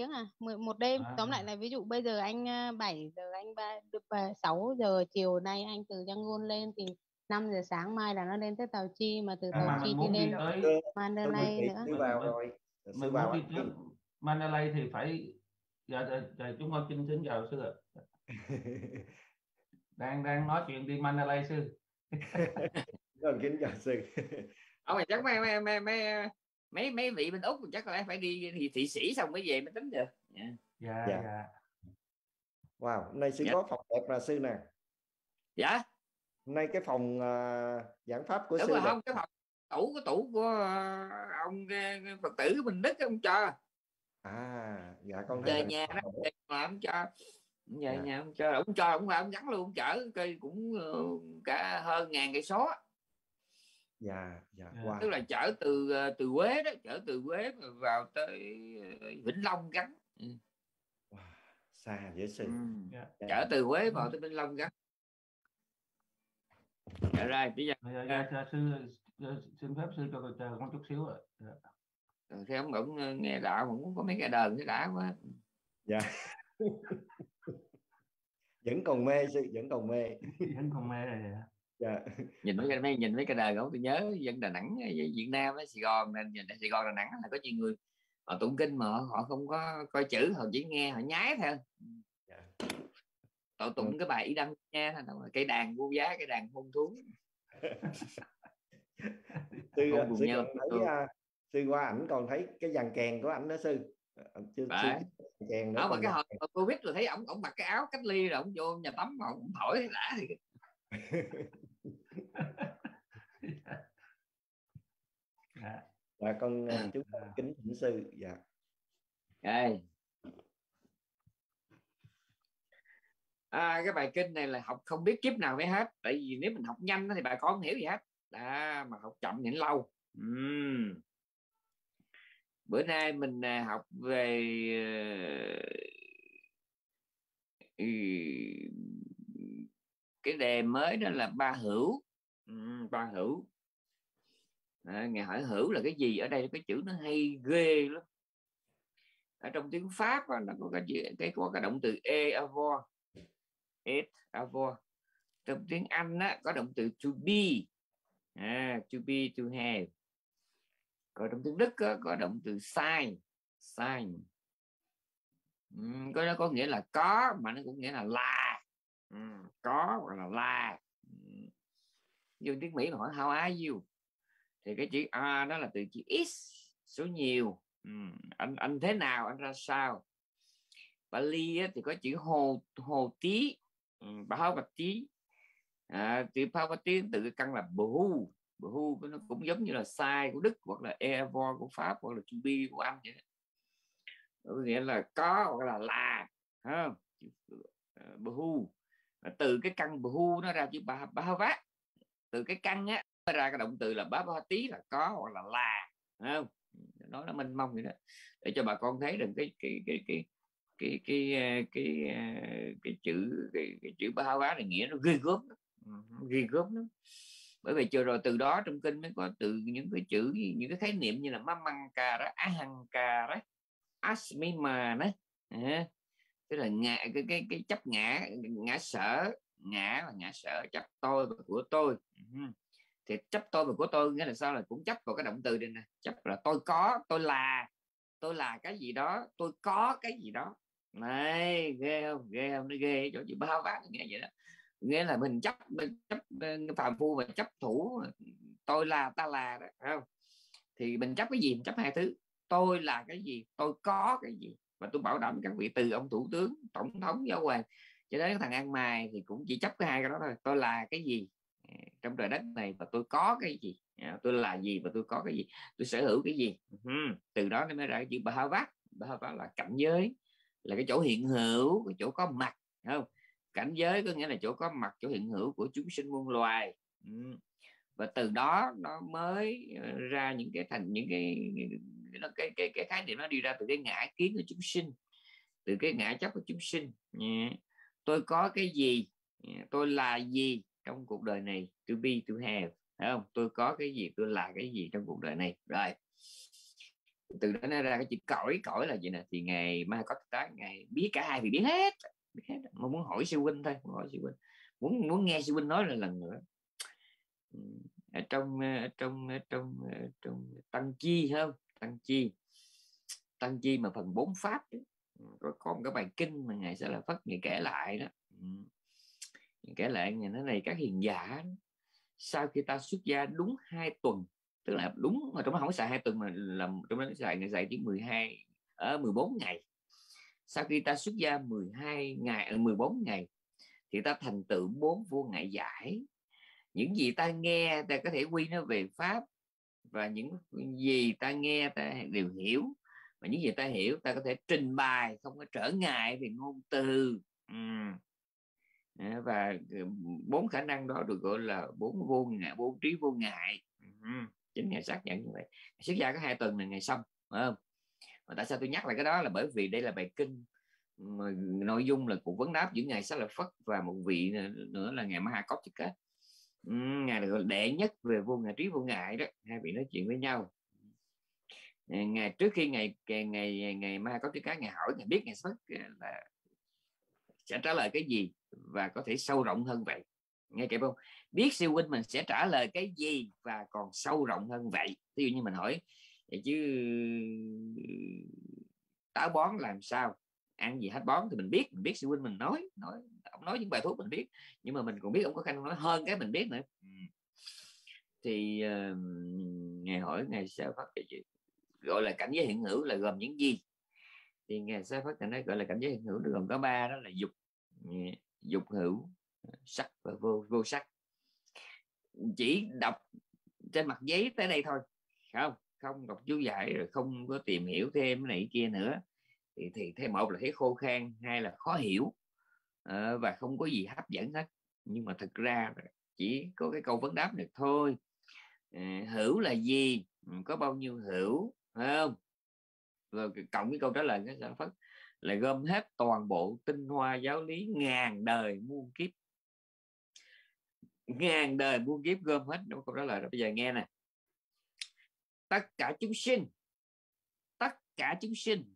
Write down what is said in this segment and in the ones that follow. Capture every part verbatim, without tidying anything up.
tiếng à, mười một đêm. Tóm lại À, là ví dụ bây giờ anh à, bảy giờ anh ba được à, sáu giờ chiều nay anh từ Yangon lên thì năm giờ sáng mai là nó lên tới Tàu Chi, mà từ à, Tàu mà Chi mình đi muốn đi lên tới, Thưa, thưa quý Mandalay vị, nữa. sư mình vào mình rồi. Sư mình vào muốn anh đi tới Kiên. Mandalay thì phải, dạ, dạ, dạ, chúng con xin xin chào sư ạ. đang đang nói chuyện đi Mandalay sư. Vâng, kính chào sư. Ông mà chắc mấy mấy mấy mấy mấy mấy vị bên Úc chắc là phải đi thì thị sĩ xong mới về mới tính được. Dạ. Dạ Dạ. dạ. Wow, hôm nay sư Dạ. có phòng đẹp là sư nè. Dạ. Hôm nay cái phòng uh, giảng pháp của Đúng sư rồi, đẹp. không cái phòng tủ cái tủ của ờ, ông cái, cái Phật tử của mình Đức ông cho. À, dạ con thấy Về là nhà đó, về nhà ông cho. Về dạ. nhà ông cho, ông cho ông ông gắn luôn, ông chở cây cũng uh, cả hơn ngàn cây số. Dạ, dạ, Dạ. wow. Tức là chở từ từ Quế đó, chở từ Quế vào tới Vĩnh Long gắn. Ừ. Wow, xa dễ sư. Ừ. Dạ. Chở từ Quế vào tới Vĩnh Long gắn. Dạ rồi bây giờ Dạ, dạ, dạ, sư dạ, xin phép sư cho chờ con chút xíu ạ. Dạ. thì ông cũng nghe đạo mà cũng có mấy cái đờn cái đã quá. Dạ. Vẫn còn mê sư, vẫn còn mê. Vẫn còn mê rồi. Dạ. Nhìn mấy cái mấy nhìn mấy cái đời của tôi nhớ dân Đà Nẵng với Việt Nam ở Sài Gòn, nên nhìn Sài Gòn Đà Nẵng là có nhiều người họ tụng kinh mà họ, họ không có coi chữ, họ chỉ nghe họ nhái theo. Dạ. Họ tụng cái bài Y Đăng nha, cây đàn vô giá, cây đàn hôn thú. Sư, Không sư nhau còn thấy uh, sư qua ảnh còn thấy cái dàn kèn của ảnh đó sư. Sư, sư kèn nữa đó mà còn cái hồi Covid rồi thấy ổng ổng mặc cái áo cách ly rồi ổng vô nhà tắm mà ổng thổi đã thì dạ. Dạ con chúng con kính thỉnh sư. Dạ. Đây. À, cái bài kinh này là học không biết kiếp nào mới hết, tại vì nếu mình học nhanh thì bà con không hiểu gì hết đã, mà học chậm nhìn lâu. uhm. Bữa nay mình học về cái đề mới đó là ba hữu. uhm, ba hữu à, Ngài hỏi hữu là cái gì, ở đây cái chữ nó hay ghê lắm. Ở trong tiếng Pháp đó, nó có cái chữ, cái có cái động từ e avoir, et avoir. Trong tiếng Anh á, có động từ to be, à, to be, to have. Còn trong tiếng Đức á, có động từ sign, sign. uhm, có nó có nghĩa là có, mà nó cũng nghĩa là là. uhm, có hoặc là là. uhm. Như tiếng Mỹ mà hỏi how are you thì cái chữ are đó là từ chữ is, số nhiều. uhm. anh anh thế nào, anh ra sao. Bali á, thì có chữ hồ hồ tí, Bhavati. À, từ Bhavati từ cái căn là bhu, bhu nó cũng giống như là sai của Đức hoặc là ever của Pháp hoặc là to be của Anh vậy. Có nghĩa là có hoặc là là, không? Bhu từ cái căn bhu nó ra chữ Bhavat, từ cái căn á ra cái động từ là Bhavati là có hoặc là là, không? Nói nó mênh mông vậy đó, để cho bà con thấy được cái cái cái cái cái cái cái cái, cái chữ cái, cái chữ ba vá này nghĩa nó ghê gớm, ghê gớm lắm. Bởi vì chưa rồi từ đó trong kinh mới có từ những cái chữ, những cái khái niệm như là mamanga đó, ahanga đó, asmima đó, à, tức là ngã, cái cái cái chấp ngã, ngã sở, ngã là ngã sở, chấp tôi và của tôi. Thì chấp tôi và của tôi nghĩa là sao, là cũng chấp vào cái động từ này nè, chấp là tôi có, tôi là, tôi là cái gì đó, tôi có cái gì đó. Này ghê không, ghê không, nó ghê chỗ chữ bao vát nghe vậy đó, nghĩa là mình chấp, mình chấp phàm phu và chấp thủ tôi là, ta là đó, không? Thì mình chấp cái gì, mình chấp hai thứ, tôi là cái gì, tôi có cái gì. Và tôi bảo đảm các vị từ ông thủ tướng, tổng thống, giáo hoàng cho đến thằng ăn mày thì cũng chỉ chấp cái hai cái đó thôi, tôi là cái gì trong trời đất này và tôi có cái gì, tôi là gì và tôi có cái gì, tôi sở hữu cái gì. Từ đó nó mới ra cái chữ Bhavat. Bhavat là cảnh giới, là cái chỗ hiện hữu, cái chỗ có mặt, không? Cảnh giới có nghĩa là chỗ có mặt, chỗ hiện hữu của chúng sinh muôn loài. Và từ đó nó mới ra những cái thành những cái nó cái cái cái khái niệm nó đi ra từ cái ngã kiến của chúng sinh, từ cái ngã chấp của chúng sinh. Tôi có cái gì, tôi là gì trong cuộc đời này, to be, to have, phải không? Tôi có cái gì, tôi là cái gì trong cuộc đời này. Rồi Từ đó nó ra cái chữ cõi. Cõi là gì nè? Thì ngài Ma Có Tá, ngài biết cả hai thì biết hết, biết hết. Mà muốn hỏi sư huynh thôi, muốn hỏi sư huynh, muốn muốn nghe sư huynh nói là lần nữa. Ở trong ở trong ở trong ở trong Tăng Chi không? Tăng Chi, Tăng Chi mà phần bốn pháp ấy, có, có một cái bài kinh mà ngài Xá Lợi Phất ngài kể lại đó. Ngài kể lại ngài nói này: các hiền giả, sau khi ta xuất gia đúng hai tuần, tức là đúng mà trong đó không có xài hai tuần mà là trong đó xài ngày dạy chỉ mười hai ở mười bốn ngày. Sau khi ta xuất gia mười hai ngày, mười bốn ngày thì ta thành tựu bốn vô ngại giải. Những gì ta nghe ta có thể quy nó về pháp, và những gì ta nghe ta đều hiểu, và những gì ta hiểu ta có thể trình bày, không có trở ngại về ngôn từ. uhm. Và bốn khả năng đó được gọi là bốn vô ngại, bốn trí vô ngại. uhm. Chính ngài xác nhận như vậy. Xuất gia có hai tuần là ngày xong, phải không? Mà tại sao tôi nhắc lại cái đó là bởi vì đây là bài kinh mà nội dung là cuộc vấn đáp giữa ngài Xá Lợi Phất và một vị nữa là ngài Ma Ha Cốt Chích Kết. Ngài được gọi đệ nhất về vô ngại trí vô ngại đó. Hai vị nói chuyện với nhau. Ngày trước khi ngày ngày ngày, ngày Ma Ha Cốt Chích Kết ngài hỏi, ngài biết ngài Phất là sẽ trả lời cái gì và có thể sâu rộng hơn vậy. Nghe kịp không? Biết sư huynh mình sẽ trả lời cái gì và còn sâu rộng hơn vậy. Ví dụ như mình hỏi vậy chứ táo bón làm sao, ăn gì hết bón, thì mình biết, mình biết sư huynh mình nói nói ông nói những bài thuốc mình biết, nhưng mà mình còn biết ông có khả năng nói hơn cái mình biết nữa. Thì uh, ngài hỏi ngài Xá Lợi Phất gọi là cảnh giới hiện hữu là gồm những gì? Thì ngài Xá Lợi Phất nói gọi là cảnh giới hiện hữu gồm có ba, đó là dục, dục hữu, sắc và vô vô sắc. Chỉ đọc trên mặt giấy tới đây thôi, không không đọc chú giải, rồi không có tìm hiểu thêm cái này kia nữa, thì thì thêm một là thấy khô khan, hai là khó hiểu, à, và không có gì hấp dẫn hết. Nhưng mà thực ra chỉ có cái câu vấn đáp được thôi. À, hữu là gì, có bao nhiêu hữu, phải không? Rồi cộng cái câu trả lời cái Xá Phất là gom hết toàn bộ tinh hoa giáo lý ngàn đời muôn kiếp, ngàn đời muôn kiếp gom hết. Đâu câu trả lời đó. Bây giờ nghe nè: tất cả chúng sinh, tất cả chúng sinh,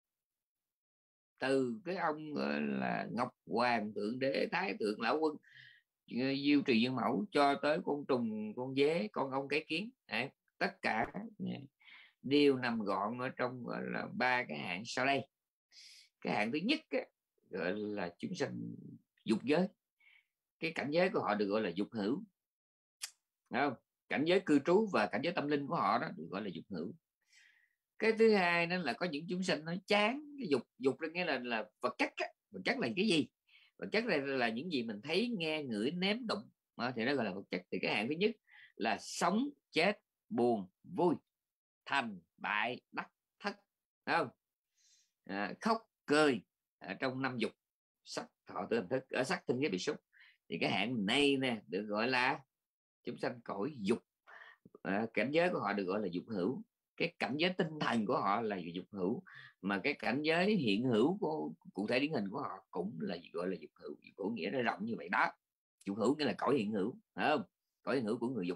từ cái ông là Ngọc Hoàng, Thượng Đế, Thái Thượng, Lão Quân, Diêu Trì Dương Mẫu, cho tới con trùng, con dế, con ong, cái kiến, à, tất cả đều nằm gọn ở trong gọi là ba cái hạng sau đây. Cái hạng thứ nhất á, gọi là chúng sanh dục giới. Cái cảnh giới của họ được gọi là dục hữu, không? Cảnh giới cư trú và cảnh giới tâm linh của họ đó được gọi là dục hữu. Cái thứ hai đó là có những chúng sanh nó chán cái dục. Dục nghĩa là là vật chất á. Vật chất là cái gì? Vật chất là, là những gì mình thấy, nghe, ngửi, nếm, đụng, à, thì nó gọi là vật chất. Thì cái hạng thứ nhất là sống, chết, buồn, vui, thành, bại, đắc, thất, không? À, khóc, cười ở trong năm dục: sắc, thọ, tưởng, thức, ở sắc, thân, giới, bị xúc. Thì cái hạng này nè được gọi là chúng sanh cõi dục. À, cảnh giới của họ được gọi là dục hữu. Cái cảnh giới tinh thần của họ là dục hữu, mà cái cảnh giới hiện hữu của cụ thể điển hình của họ cũng là gọi là dục hữu. Dục hữu nghĩa nó rộng như vậy đó. Dục hữu nghĩa là cõi hiện hữu, phải không? Cõi hiện hữu của người dục.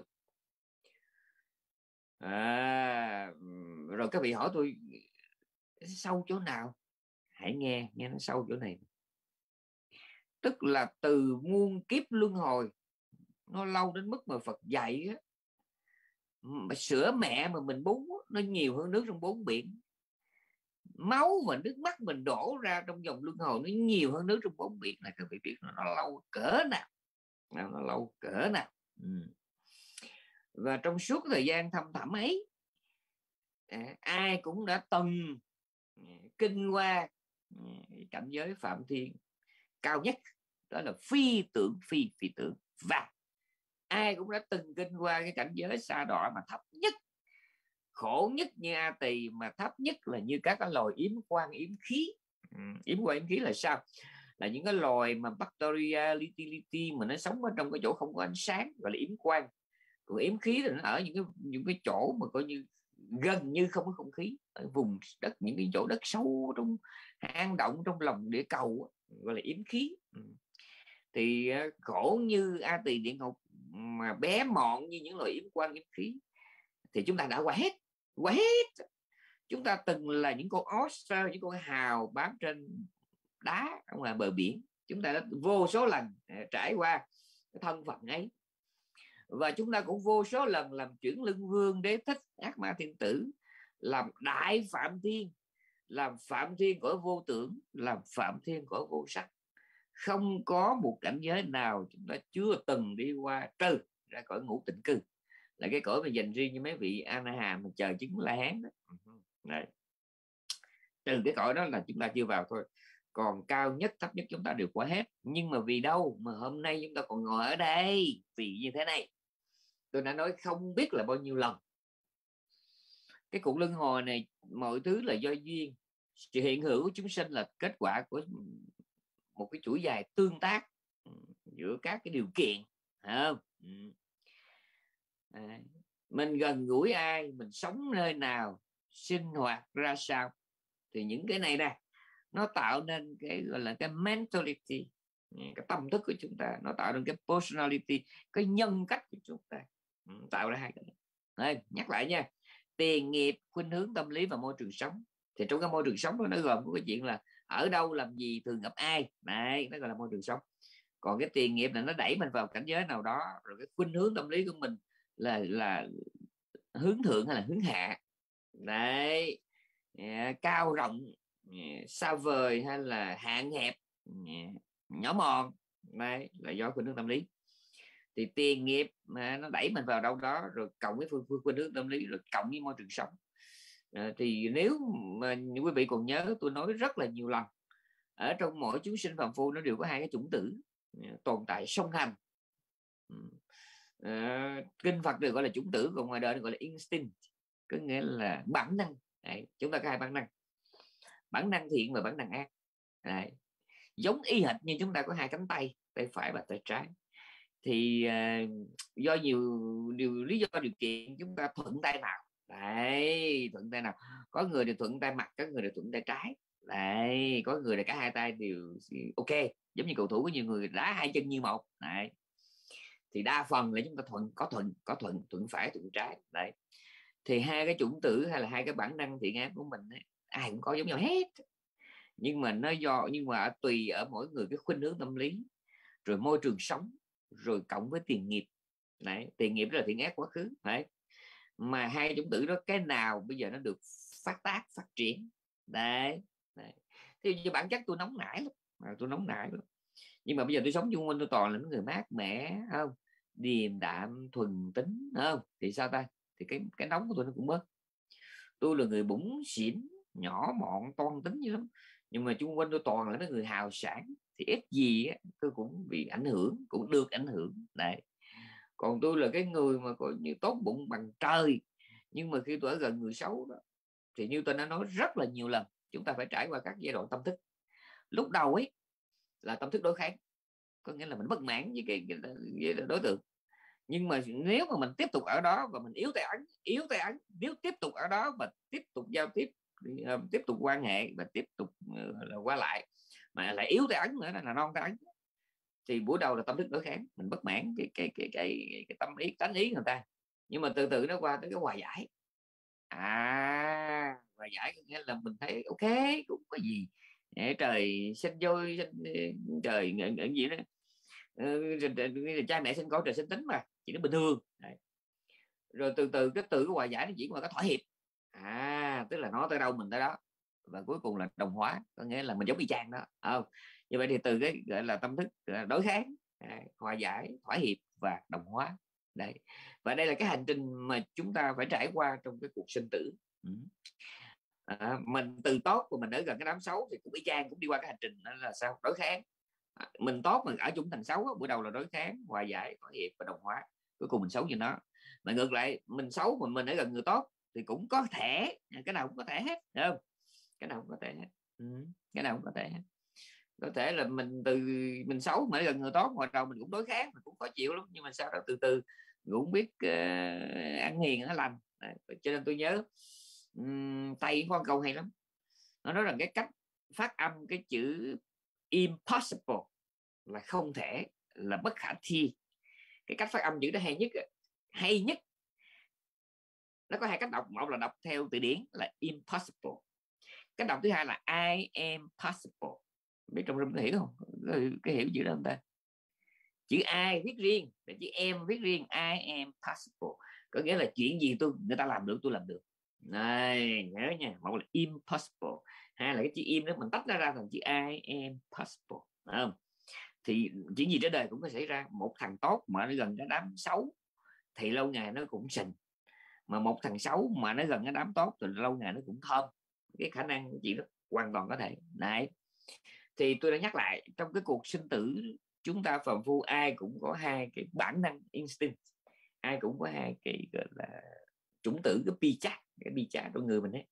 À, rồi các vị hỏi tôi sâu chỗ nào? Hãy nghe, nghe nó sâu chỗ này. Tức là từ muôn kiếp luân hồi, nó lâu đến mức mà Phật dạy á, sữa mẹ mà mình bú nó nhiều hơn nước trong bốn biển. Máu và nước mắt mình đổ ra trong dòng luân hồi nó nhiều hơn nước trong bốn biển. Là các vị biết nó lâu cỡ nào, nó lâu cỡ nào. Ừ. Và trong suốt thời gian thâm thẳm ấy, à, ai cũng đã từng kinh qua cảnh giới Phạm Thiên cao nhất, đó là phi tưởng phi phi tưởng, và ai cũng đã từng kinh qua cái cảnh giới Sa Đọa mà thấp nhất, khổ nhất như A Tỳ, mà thấp nhất là như các cái loài yếm quan yếm khí. Ừ, yếm quan yếm khí là sao? Là những cái loài mà bacteria liti liti mà nó sống ở trong cái chỗ không có ánh sáng, gọi là yếm quan. Còn yếm khí thì nó ở những cái những cái chỗ mà coi như gần như không có không khí, ở vùng đất, những cái chỗ đất sâu trong hang động trong lòng địa cầu, gọi là yếm khí. Ừ. Thì khổ như A Tỳ địa ngục mà bé mọn như những loài yếm quan yếm khí thì chúng ta đã qua hết, qua hết. Chúng ta từng là những con oyster, những con hào bám trên đá ở ngoài bờ biển. Chúng ta đã vô số lần trải qua cái thân phận ấy, và chúng ta cũng vô số lần làm chuyển lưng vương, đế thích, ác ma thiên tử, làm đại phạm thiên, làm phạm thiên cõi vô tưởng, làm phạm thiên cõi vô sắc. Không có một cảnh giới nào chúng ta chưa từng đi qua, trừ ra cõi ngũ tịnh cư, là cái cõi mà dành riêng cho mấy vị A Na Hàm mà chờ chứng La Hán đó. Đấy. Trừ cái cõi đó là chúng ta chưa vào thôi, còn cao nhất thấp nhất chúng ta đều qua hết. Nhưng mà vì đâu mà hôm nay chúng ta còn ngồi ở đây? Vì như thế này, tôi đã nói không biết là bao nhiêu lần, cái cuộc luân hồi này mọi thứ là do duyên. Sự hiện hữu của chúng sinh là kết quả của một cái chuỗi dài tương tác giữa các cái điều kiện, không? À, mình gần gũi ai, mình sống nơi nào, sinh hoạt ra sao, thì những cái này nè nó tạo nên cái gọi là cái mentality, cái tâm thức của chúng ta, nó tạo nên cái personality, cái nhân cách của chúng ta, tạo ra hai cái này. Đây, nhắc lại nha, tiền nghiệp, khuynh hướng tâm lý và môi trường sống. Thì trong cái môi trường sống đó nó gồm có cái chuyện là ở đâu làm gì, thường gặp ai, đấy, nó gọi là môi trường sống. Còn cái tiền nghiệp là nó đẩy mình vào cảnh giới nào đó, rồi cái khuynh hướng tâm lý của mình là là hướng thượng hay là hướng hạ, đấy, cao rộng, xa vời hay là hạn hẹp, nhỏ mòn, đấy là do khuynh hướng tâm lý. Thì tiền nghiệp mà nó đẩy mình vào đâu đó, rồi cộng với phương phương khuynh hướng tâm lý, rồi cộng với môi trường sống. À, thì nếu mà quý vị còn nhớ, tôi nói rất là nhiều lần, ở trong mỗi chúng sinh phàm phu nó đều có hai cái chủng tử tồn tại song hành. À, kinh Phật được gọi là chủng tử, còn ngoài đời nó gọi là instinct, có nghĩa là bản năng. Đấy, chúng ta có hai bản năng, bản năng thiện và bản năng ác. Đấy, giống y hệt như chúng ta có hai cánh tay, tay phải và tay trái. Thì uh, do nhiều điều lý do điều kiện chúng ta thuận tay nào. Đấy, thuận tay nào. Có người thì thuận tay mặt, có người thì thuận tay trái. Đấy, có người là cả hai tay đều ok, giống như cầu thủ có nhiều người đá hai chân như một. Đấy, thì đa phần là chúng ta thuận, có thuận, có thuận, thuận phải, thuận trái. Đấy, thì hai cái chủng tử hay là hai cái bản năng thiện ác của mình ấy, ai cũng có giống nhau hết. Nhưng mà nó do nhưng mà tùy ở mỗi người cái khuynh hướng tâm lý, rồi môi trường sống, rồi cộng với tiền nghiệp. Đấy, tiền nghiệp là thiện ác quá khứ. Đấy, mà hai chủng tử đó cái nào bây giờ nó được phát tác, phát triển. Đấy, đấy. Thì như bản chất tôi nóng nảy lắm, à, tôi nóng nảy lắm. Nhưng mà bây giờ tôi sống chung quanh tôi toàn là những người mát mẻ, không, điềm đạm, thuần tính, không, thì sao ta, thì cái cái nóng của tôi nó cũng bớt. Tôi là người bủn xỉn, nhỏ mọn, toan tính như lắm, nhưng mà chung quanh tôi toàn là mấy người hào sản, thì ít gì á, tôi cũng bị ảnh hưởng, cũng được ảnh hưởng. Đấy, còn tôi là cái người mà coi như tốt bụng bằng trời, nhưng mà khi tôi ở gần người xấu đó, thì như tôi đã nói rất là nhiều lần, chúng ta phải trải qua các giai đoạn tâm thức. Lúc đầu ấy là tâm thức đối kháng, có nghĩa là mình bất mãn với cái, cái, cái đối tượng. Nhưng mà nếu mà mình tiếp tục ở đó và mình yếu tay ấn, yếu tay ấn, nếu tiếp tục ở đó và tiếp tục giao tiếp, uh, tiếp tục quan hệ và tiếp tục uh, là qua lại, mà lại yếu tay ấn nữa là non tay ấn, thì buổi đầu là tâm thức đối kháng, mình bất mãn cái cái cái cái, cái tâm ý, tánh ý người ta. Nhưng mà từ từ nó qua tới cái hòa giải. À, hòa giải nghĩa là mình thấy ok, cũng có gì, trời sinh vui, sinh, trời ngẩn gì đó, cha mẹ sinh con trời sinh tính mà, chỉ nó bình thường. Đấy, rồi từ từ cái từ cái hòa giải nó chuyển qua cái thỏa hiệp. À, tức là nó tới đâu mình tới đó, và cuối cùng là đồng hóa, có nghĩa là mình giống y chang đó. Không, như vậy thì từ cái gọi là tâm thức đối kháng, à, hòa giải, thỏa hiệp và đồng hóa. Đấy, và đây là cái hành trình mà chúng ta phải trải qua trong cái cuộc sinh tử. Ừ. À, mình từ tốt của mình ở gần cái đám xấu thì cũng y chang, cũng đi qua cái hành trình đó là sao, đối kháng. À, mình tốt mà ở chúng thành xấu, buổi đầu là đối kháng, hòa giải, thỏa hiệp và đồng hóa, cuối cùng mình xấu như nó. Mà ngược lại mình xấu mà mình ở gần người tốt thì cũng có thể, cái nào cũng có thể hết, đúng không? Cái nào cũng có thể hết. Ừ. Cái nào cũng có thể hết. Có thể là mình từ mình xấu mà gần người tốt, hồi đầu mình cũng đối kháng, mình cũng khó chịu lắm, nhưng mà sau đó từ từ cũng biết uh, ăn hiền nó lành. Cho nên tôi nhớ um, Tây có câu hay lắm, nó nói rằng cái cách phát âm cái chữ impossible là không thể, là bất khả thi. Cái cách phát âm chữ đó hay nhất, hay nhất Nó có hai cách đọc, một là đọc theo từ điển là impossible, cách đọc thứ hai là I am possible. Biết trong rung có hiểu không? Cái hiểu chữ đó không ta? Chữ I viết riêng, để chữ em viết riêng, I am possible, có nghĩa là chuyện gì tôi người ta làm được tôi làm được. Này nhớ nha, một là impossible, hai là cái chữ im đó mình tách ra ra thành chữ I am possible, phải không? Thì chuyện gì trên đời cũng có xảy ra. Một thằng tốt mà nó gần cái đám xấu thì lâu ngày nó cũng sình, mà một thằng xấu mà nó gần cái đám tốt thì lâu ngày nó cũng thơm. Cái khả năng của chuyện đó hoàn toàn có thể. Này thì tôi đã nhắc lại, trong cái cuộc sinh tử chúng ta phàm phu ai cũng có hai cái bản năng instinct, ai cũng có hai cái gọi là chủng tử, cái pi chat, cái pi chat của người mình ấy.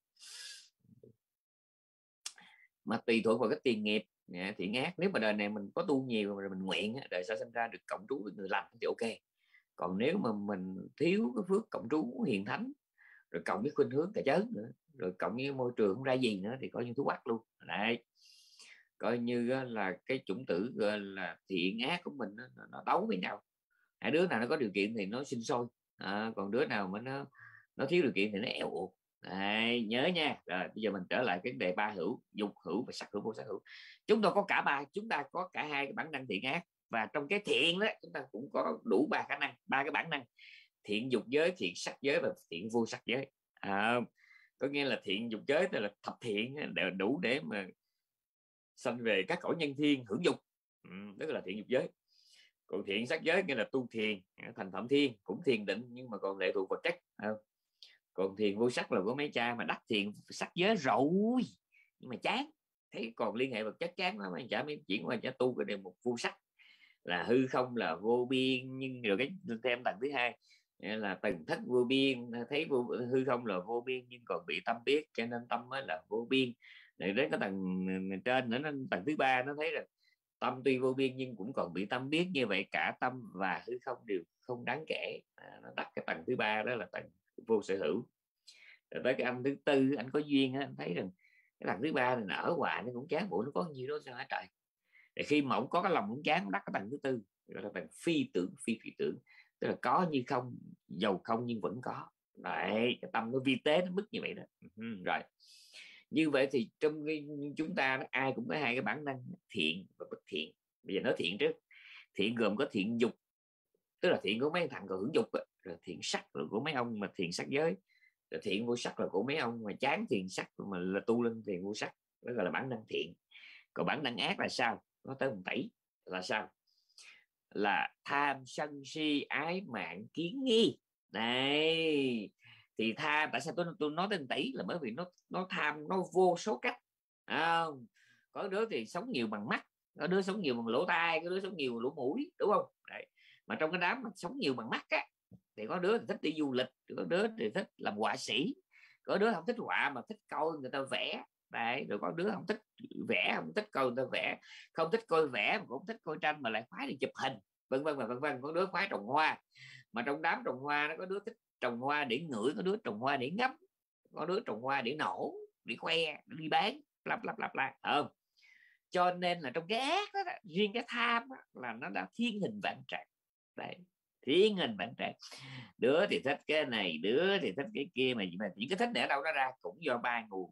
Mà tùy thuộc vào cái tiền nghiệp thiện ác. Nếu mà đời này mình có tu nhiều rồi mình nguyện, đời sau sinh ra được cộng trú với người lành thì ok. Còn nếu mà mình thiếu cái phước cộng trú hiền thánh, rồi cộng với khuynh hướng cà chớn nữa, rồi cộng với môi trường không ra gì nữa, thì coi như thú quắc luôn. Đấy, coi như là cái chủng tử là thiện ác của mình nó, nó đấu với nhau. Hai đứa nào nó có điều kiện thì nó sinh sôi, à, còn đứa nào mà nó nó thiếu điều kiện thì nó eo uột. Đấy, nhớ nha. Rồi bây giờ mình trở lại cái đề ba hữu, dục hữu và sắc hữu, vô sắc hữu. Chúng ta có cả ba, chúng ta có cả hai cái bản năng thiện ác, và trong cái thiện đó chúng ta cũng có đủ ba khả năng, ba cái bản năng: thiện dục giới, thiện sắc giới và thiện vô sắc giới. À, có nghĩa là thiện dục giới tức là thập thiện, đủ để mà sanh về các cõi nhân thiên hưởng dục, ừ, đó là thiện dục giới. Còn thiện sắc giới nghĩa là tu thiền thành phạm thiên, cũng thiền định nhưng mà còn lệ thuộc vật chất. À, còn thiền vô sắc là của mấy cha mà đắc thiền sắc giới rồi nhưng mà chán, thấy còn liên hệ vật chất chán lắm, anh chả mới chuyển qua chả tu cái đề một vô sắc là hư không là vô biên. Nhưng rồi cái thêm tầng thứ hai là tầng thất vô biên, thấy vô, hư không là vô biên nhưng còn bị tâm biết, cho nên tâm mới là vô biên. Rồi đến cái tầng trên nữa, tầng thứ ba nó thấy là tâm tuy vô biên nhưng cũng còn bị tâm biết, như vậy cả tâm và hư không đều không đáng kể. À, nó đặt cái tầng thứ ba đó là tầng vô sở hữu. Rồi tới cái anh thứ tư, anh có duyên á, anh thấy rằng cái tầng thứ ba này nở hoài nó cũng chán, bộ nó có nhiều đó sao hả trời. Để khi mà ông có cái lòng cũng chán, đắc cái tầng thứ tư gọi là tầng phi tưởng, phi phi tưởng, tức là có như không, giàu không nhưng vẫn có. Đấy, cái tâm nó vi tế nó mức như vậy đó. Rồi như vậy thì trong chúng ta ai cũng có hai cái bản năng thiện và bất thiện. Bây giờ nói thiện trước. Thiện gồm có thiện dục, tức là thiện của mấy thằng còn hưởng dục, rồi thiện sắc là của mấy ông mà thiện sắc giới, rồi thiện vô sắc là của mấy ông mà chán thiện sắc mà là tu lên thiện vô sắc, đó gọi là bản năng thiện. Còn bản năng ác là sao? Nó tới một tẩy là sao? Là tham sân si ái mạng kiến nghi. Này thì tham, tại sao tôi tôi nói tới tỷ là bởi vì nó nó tham nó vô số cách. À, có đứa thì sống nhiều bằng mắt, có đứa sống nhiều bằng lỗ tai, có đứa sống nhiều bằng lỗ mũi, đúng không? Đấy. Mà trong cái đám mà sống nhiều bằng mắt á, thì có đứa thì thích đi du lịch, có đứa thì thích làm họa sĩ, có đứa không thích họa mà thích coi người ta vẽ. Đấy, rồi có đứa không thích vẽ, không thích coi người ta vẽ, không thích coi vẽ mà cũng thích coi tranh mà lại khoái đi chụp hình, vân vân và vân vân. Có đứa khoái trồng hoa, mà trong đám trồng hoa nó có đứa thích trồng hoa để ngửi, có đứa trồng hoa để ngắm, có đứa trồng hoa để nổ, để khoe, để đi bán, lắp lắp lắp lắp, không? Cho nên là trong cái ác đó, riêng cái tham đó, là nó đã thiên hình vạn trạng. Đấy, thiên hình vạn trạng. Đứa thì thích cái này, đứa thì thích cái kia, mà những cái thích này ở đâu nó ra? Cũng do ba nguồn: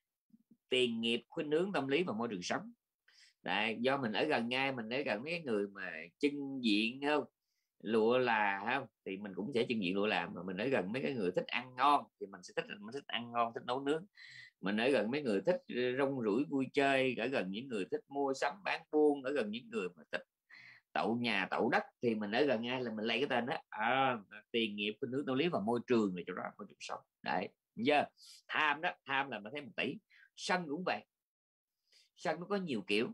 tiền nghiệp, khuynh hướng tâm lý và môi trường sống. Đấy, do mình ở gần ngay, mình ở gần mấy người mà chân diện không, lụa là không, thì mình cũng sẽ chân diện lụa là. Mà mình ở gần mấy cái người thích ăn ngon thì mình sẽ thích mình thích ăn ngon, thích nấu nướng. Mình ở gần mấy người thích rong ruổi vui chơi, ở gần những người thích mua sắm bán buôn, ở gần những người mà thích tậu nhà tậu đất, thì mình ở gần ai là mình lấy cái tên đó. À, tiền nghiệp, khuynh hướng tâm lý và môi trường, là chỗ đó môi trường sống. Đấy, giờ tham đó, tham là mình thấy một tỷ. Sân cũng vậy, sân nó có nhiều kiểu.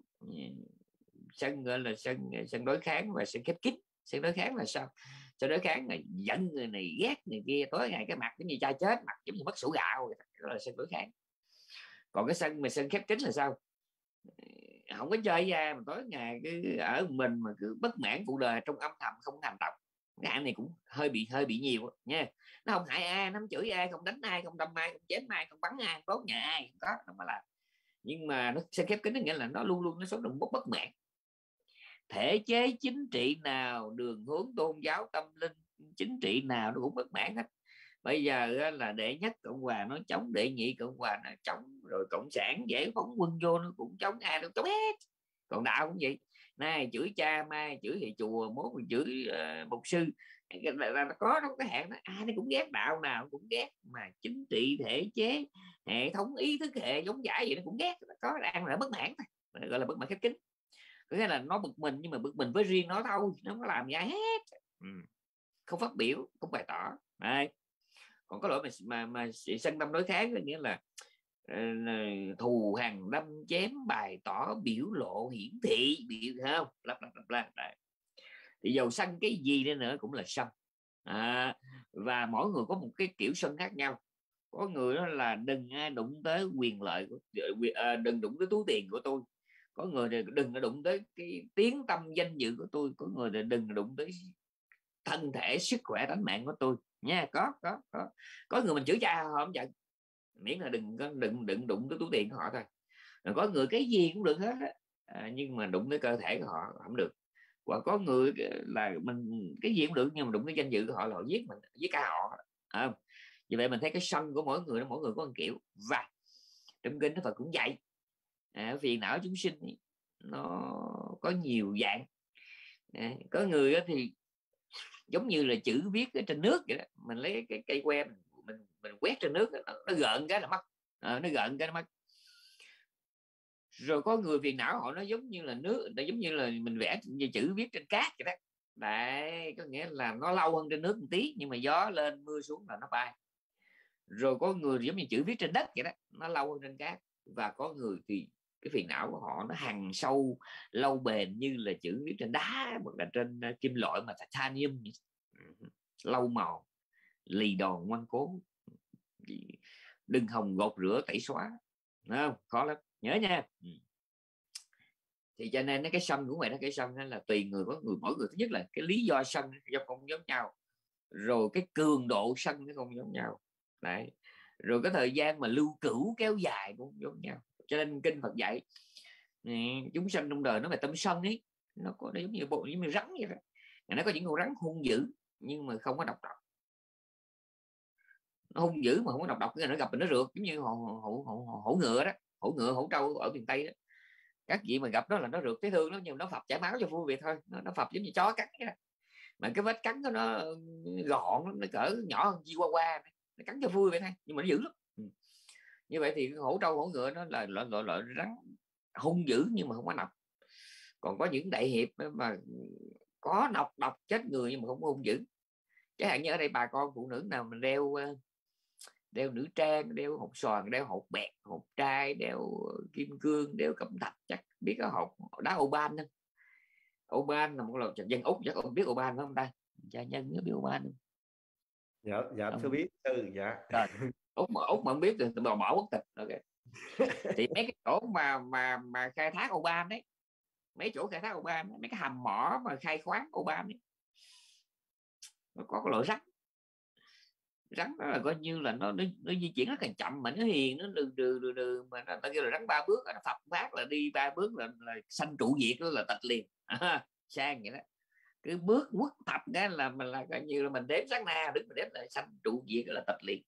Sân gọi là sân sân đối kháng và sân khép kín. Sân đối kháng là sao? Sân đối kháng là giận người này, ghét người kia, tối ngày cái mặt giống như cha chết, mặt giống như mất sổ gạo, đó là sân đối kháng. Còn cái sân mà sân khép kín là sao? Không có chơi ra mà tối ngày cứ ở mình mà cứ bất mãn cuộc đời trong âm thầm không hành động. Cái anh này cũng hơi bị hơi bị nhiều nha. Nó không hại ai, nó không chửi ai, không đánh ai, không đâm ai, không chém ai, không bắn ai, tốt nhà ai, không có, nó mà làm. Nhưng mà nó sân khép kín nghĩa là nó luôn luôn nó sống trong bất bất mãn. Thể chế chính trị nào, đường hướng tôn giáo tâm linh chính trị nào nó cũng bất mãn hết. Bây giờ á, là đệ nhất Cộng hòa nó chống, đệ nhị Cộng hòa nó chống, rồi cộng sản giải phóng quân vô nó cũng chống, ai nó chống hết. Còn đạo cũng vậy, nay chửi cha, mai chửi thầy chùa, mốt mình chửi uh, mục sư, là, là, là có nó cái hạn đó, ai nó cũng ghét, đạo nào cũng ghét, mà chính trị thể chế, hệ thống ý thức hệ giống giải vậy nó cũng ghét, có đang là bất mãn thôi, gọi là bất mãn khép kín. Nghĩa là nó bực mình, nhưng mà bực mình với riêng nó thôi, nó không có làm gì ai hết. Ừ. Không phát biểu, không bày tỏ. Đấy. Còn có lỗi mà mà, mà sân tâm đối kháng, nghĩa là uh, thù hằn đâm chém, bày tỏ, biểu lộ, hiển thị, biểu không lặp lặp lặp lặp lại. Thì dầu sân cái gì đi nữa cũng là sân. À, và mỗi người có một cái kiểu sân khác nhau. Có người đó là đừng ai đụng tới quyền lợi của, à, đừng đụng tới túi tiền của tôi. Có người thì đừng đụng tới cái tiếng tâm danh dự của tôi. Có người thì đừng đụng tới thân thể sức khỏe tánh mạng của tôi nha. Có có có có người mình chửi cha họ không giận, miễn là đừng đừng đừng đụng tới túi tiền của họ thôi. Rồi có người cái gì cũng được hết á, à, nhưng mà đụng tới cơ thể của họ không được. Và có người là mình cái gì cũng được, nhưng mà đụng tới danh dự của họ là họ giết mình, giết cả họ. À, vì vậy mình thấy cái sân của mỗi người, mỗi người có một kiểu. Và trong kinh nó Phật cũng dạy, à, phiền não chúng sinh nó có nhiều dạng. À, có người thì giống như là chữ viết ở trên nước vậy đó, mình lấy cái cây que mình mình, mình quét trên nước, nó, nó gợn cái là mất, à, nó gợn cái nó mất. Rồi có người phiền não họ nó giống như là nước, nó giống như là mình vẽ chữ viết trên cát vậy đó. Đấy, có nghĩa là nó lâu hơn trên nước một tí, nhưng mà gió lên mưa xuống là nó bay. Rồi có người giống như chữ viết trên đất vậy đó, nó lâu hơn trên cát. Và có người thì cái phiền não của họ nó hằn sâu lâu bền như là chữ viết trên đá hoặc là trên kim loại mà titanium, lâu màu, lì đòn ngoan cố, đừng hòng gột rửa tẩy xóa. Không, khó lắm, nhớ nha. Thì cho nên cái sân của mày nó cái sân là tùy người, có người mỗi người thứ nhất là cái lý do sân do không giống nhau, rồi cái cường độ sân nó không giống nhau. Đấy. Rồi cái thời gian mà lưu cữu kéo dài cũng giống nhau. Cho nên kinh Phật dạy chúng sanh trong đời nó về tâm sân ấy, nó có nó giống như bộ giống như rắn vậy đó. Nó có những con rắn hung dữ nhưng mà không có độc độc. Nó hung dữ mà không có độc độc, nó gặp mình nó rượt, giống như hổ, hổ, hổ, hổ ngựa đó, hổ ngựa hổ trâu ở miền Tây đó. Các vị mà gặp nó là nó rượt thấy thương lắm, nhưng mà nó phập chảy máu cho vui việc thôi. Nó, nó phập giống như chó cắn đó. Mà cái vết cắn của nó gọn, nó cỡ nhỏ hơn chihuahua, nó cắn cho vui vậy thôi, nhưng mà nó dữ lắm. Ừ. Như vậy thì hổ trâu hổ ngựa nó là loại loại loại rắn hung dữ nhưng mà không có độc. Còn có những đại hiệp mà có độc độc chết người nhưng mà không có hung dữ. Chẳng hạn như ở đây bà con phụ nữ nào mình đeo đeo nữ trang, đeo hột xoàn, đeo hột bẹt, hột trai, đeo kim cương, đeo cẩm thạch, chắc biết có hột đá oban không? Oban là một loại dân Úc, chắc không biết oban phải không ta? Cha nhân biết oban không? Dạ dạ thưa biết sư. Dạ rồi. Úc mà Úc mà không biết thì bỏ bỏ quốc tịch. Ok. Thì mấy cái chỗ mà mà mà khai thác oban đấy, mấy chỗ khai thác oban, mấy cái hầm mỏ mà khai khoáng oban ấy, nó có cái loại rắn. Rắn đó là coi như là nó nó, nó di chuyển rất là chậm mà nó hiền, nó đừ đừ đừ, đừ mà nó ta kêu là rắn ba bước, nó phập phát là đi ba bước là, là sanh trụ diệt, đó là tịch liền. À, sang vậy đó, cứ bước quất thập cái là mình là coi như là mình đếm sáng na đứng mình đếm là sanh trụ diệt, là tịch liền.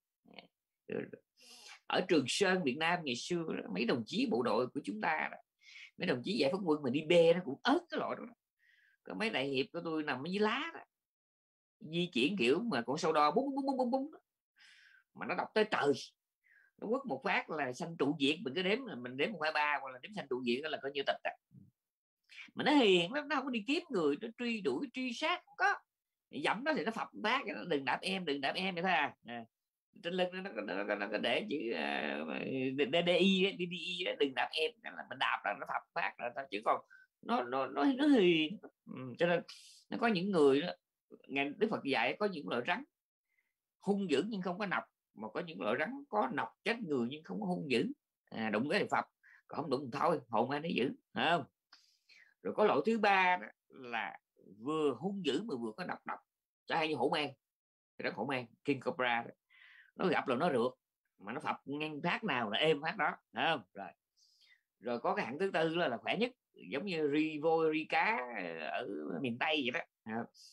Ở Trường Sơn Việt Nam ngày xưa mấy đồng chí bộ đội của chúng ta đó, mấy đồng chí giải phóng quân mà đi bê nó cũng ớt cái loại đó. Có mấy đại hiệp của tôi nằm ở dưới lá đó, di chuyển kiểu mà con sâu đo búng búng búng búng búng mà nó đọc tới trời, nó quất một phát là sanh trụ diệt. Mình cứ đếm mình đếm một hai ba hoặc là đếm sanh trụ diệt là coi như tịch à. Mà nó hiền lắm, nó không có đi kiếm người, nó truy đuổi truy sát không có, dẫm nó thì nó phập bát, nó đừng đạp em đừng đạp em vậy thôi à. À, trên lưng nó, nó, nó, nó có để chữ uh, đê đê i đê đê i đừng đạp em, là mình đạp là nó phập bát là chứ còn nó nó nó nó hiền. Ừ, cho nên nó có những người đó, ngài Đức Phật dạy có những loại rắn hung dữ nhưng không có nọc, mà có những loại rắn có nọc chết người nhưng không có hung dữ. À, đụng cái thì phập, còn không đụng thôi hồn ai nấy giữ, không? Rồi có loại thứ ba đó là vừa hung dữ mà vừa có nọc độc, chẳng hay như hổ mang, cái đó hổ mang King Cobra đó. Nó gặp là nó rượt mà nó phập ngang phát nào là êm phát đó, không? Rồi rồi có cái hạng thứ tư là, là khỏe nhất, giống như ri vôi ri cá ở miền Tây vậy đó.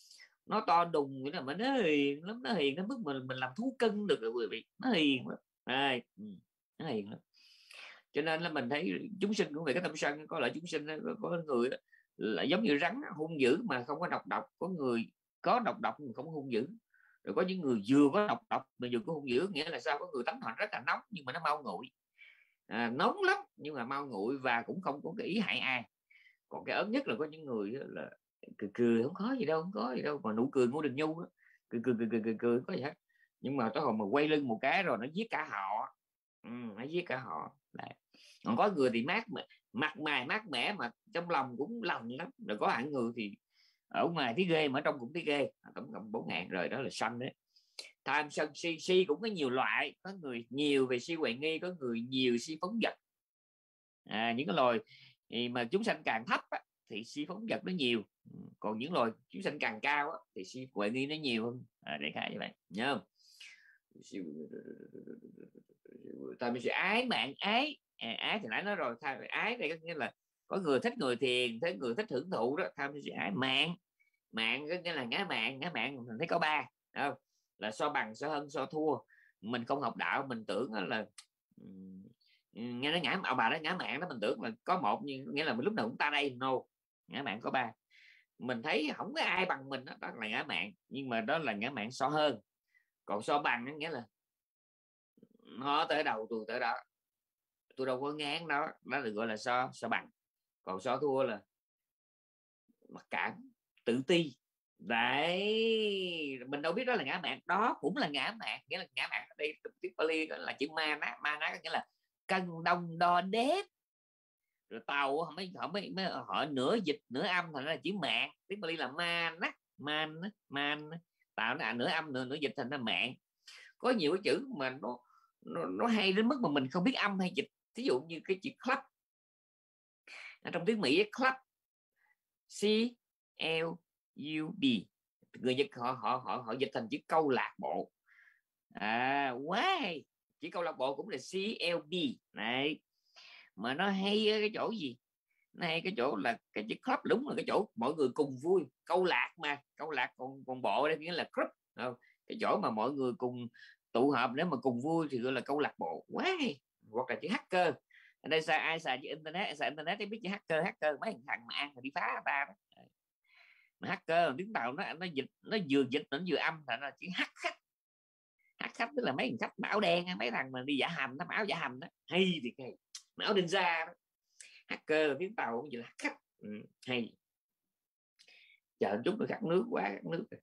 nó to đùng nghĩa là mà nó hiền lắm, nó hiền đến mức mình mình làm thú cưng được rồi quý vị, nó hiền lắm. À, nó hiền lắm. Cho nên là mình thấy chúng sinh cũng về cái tâm sân, có loại chúng sinh có, có người là giống như rắn hung dữ mà không có độc độc, có người có độc độc mà không có hung dữ, rồi có những người vừa có độc độc mà vừa có hung dữ. Nghĩa là sao? Có người tánh họ rất là nóng nhưng mà nó mau nguội, à, nóng lắm nhưng mà mau nguội và cũng không có cái ý hại ai. Còn cái ớn nhất là có những người là cười cười không có gì đâu, không có gì đâu, mà nụ cười Ngô Đình Nhu đó, cười cười cười cười cười, cười có gì hết, nhưng mà tới hồi mà quay lưng một cái rồi nó giết cả họ. Ừ, nó giết cả họ. Đấy. Còn có người thì mát mặt mày mát mẻ mà trong lòng cũng lành lắm. Rồi có hạng người thì ở ngoài thấy ghê mà trong cũng thấy ghê. Tổng cộng bốn ngàn rồi, đó là sanh đấy. Tham sân si, si cũng có nhiều loại. Có người nhiều về si huệ nghi, có người nhiều si phóng dật. À, những cái loài mà chúng sanh càng thấp á, thì si phóng dật nó nhiều. Còn những loài chúng sanh càng cao á, thì si huệ nghi nó nhiều hơn. À, để khai như vậy nhớ không? Tại vì sự ái mạng ái à, ái thì nãy nói rồi, tham ái đây có nghĩa là có người thích người thiền, thích người thích hưởng thụ đó. Tham sự ái mạng, mạng có nghĩa là ngã mạng, ngã mạng mình thấy có ba không? Là so bằng, so hơn, so thua. Mình không học đạo mình tưởng là nghe nó ngã ông bà đó ngã mạng đó, mình tưởng là có một, nhưng nghĩa là mình lúc nào cũng ta đây. No, ngã mạng có ba. Mình thấy không có ai bằng mình đó, đó là ngã mạng, nhưng mà đó là ngã mạng so hơn. Còn so bằng đó, nghĩa là nó tới đầu tôi tới đó, tôi đâu có ngán đó, đó được gọi là so so bằng. Còn so thua là mặc cảm, tự ti. Đấy, mình đâu biết đó là ngã mạng, đó cũng là ngã mạng. Nghĩa là ngã mạng ở đây tiếng Pali là chữ ma ná, ma ná nghĩa là cân đông đo đếm. Rồi tàu họ mới họ mới, mới họ nửa dịch nửa âm thành ra là chữ mạng. Tiếng Pali là ma ná, man man tạo nó nửa âm nửa, nửa dịch thành ra mạng. Có nhiều cái chữ mà nó nó, nó hay đến mức mà mình không biết âm hay dịch. Ví dụ như cái chữ club ở trong tiếng Mỹ, club C L U B, người Nhật họ họ họ họ dịch thành chữ câu lạc bộ. À wow, chữ câu lạc bộ cũng là C L B này. Mà nó hay ở cái chỗ gì? Nó hay cái chỗ là cái chữ club đúng là cái chỗ mọi người cùng vui, câu lạc mà, câu lạc còn còn bộ đây nghĩa là club. Không? Cái chỗ mà mọi người cùng tụ hợp để mà cùng vui thì gọi là câu lạc bộ. Wow. Hoặc là chữ hacker. Ở đây xài ai xài chữ internet, xài internet thì biết chữ hacker, hacker mấy thằng mà ăn mà đi phá ta đó. Mà hacker tiếng Tàu nó nó dịch, nó vừa dịch nó vừa âm thành là chữ hắc khách. Hắc khách tức là mấy thằng khách áo đen, mấy thằng mà đi giả hành, nó áo giả hành đó. Hay thì hay. Áo ninja đó. Hacker tiếng Tàu cũng như là hắc khách. Ừ, hay. Chờ chút nữa khát nước quá, khát nước rồi.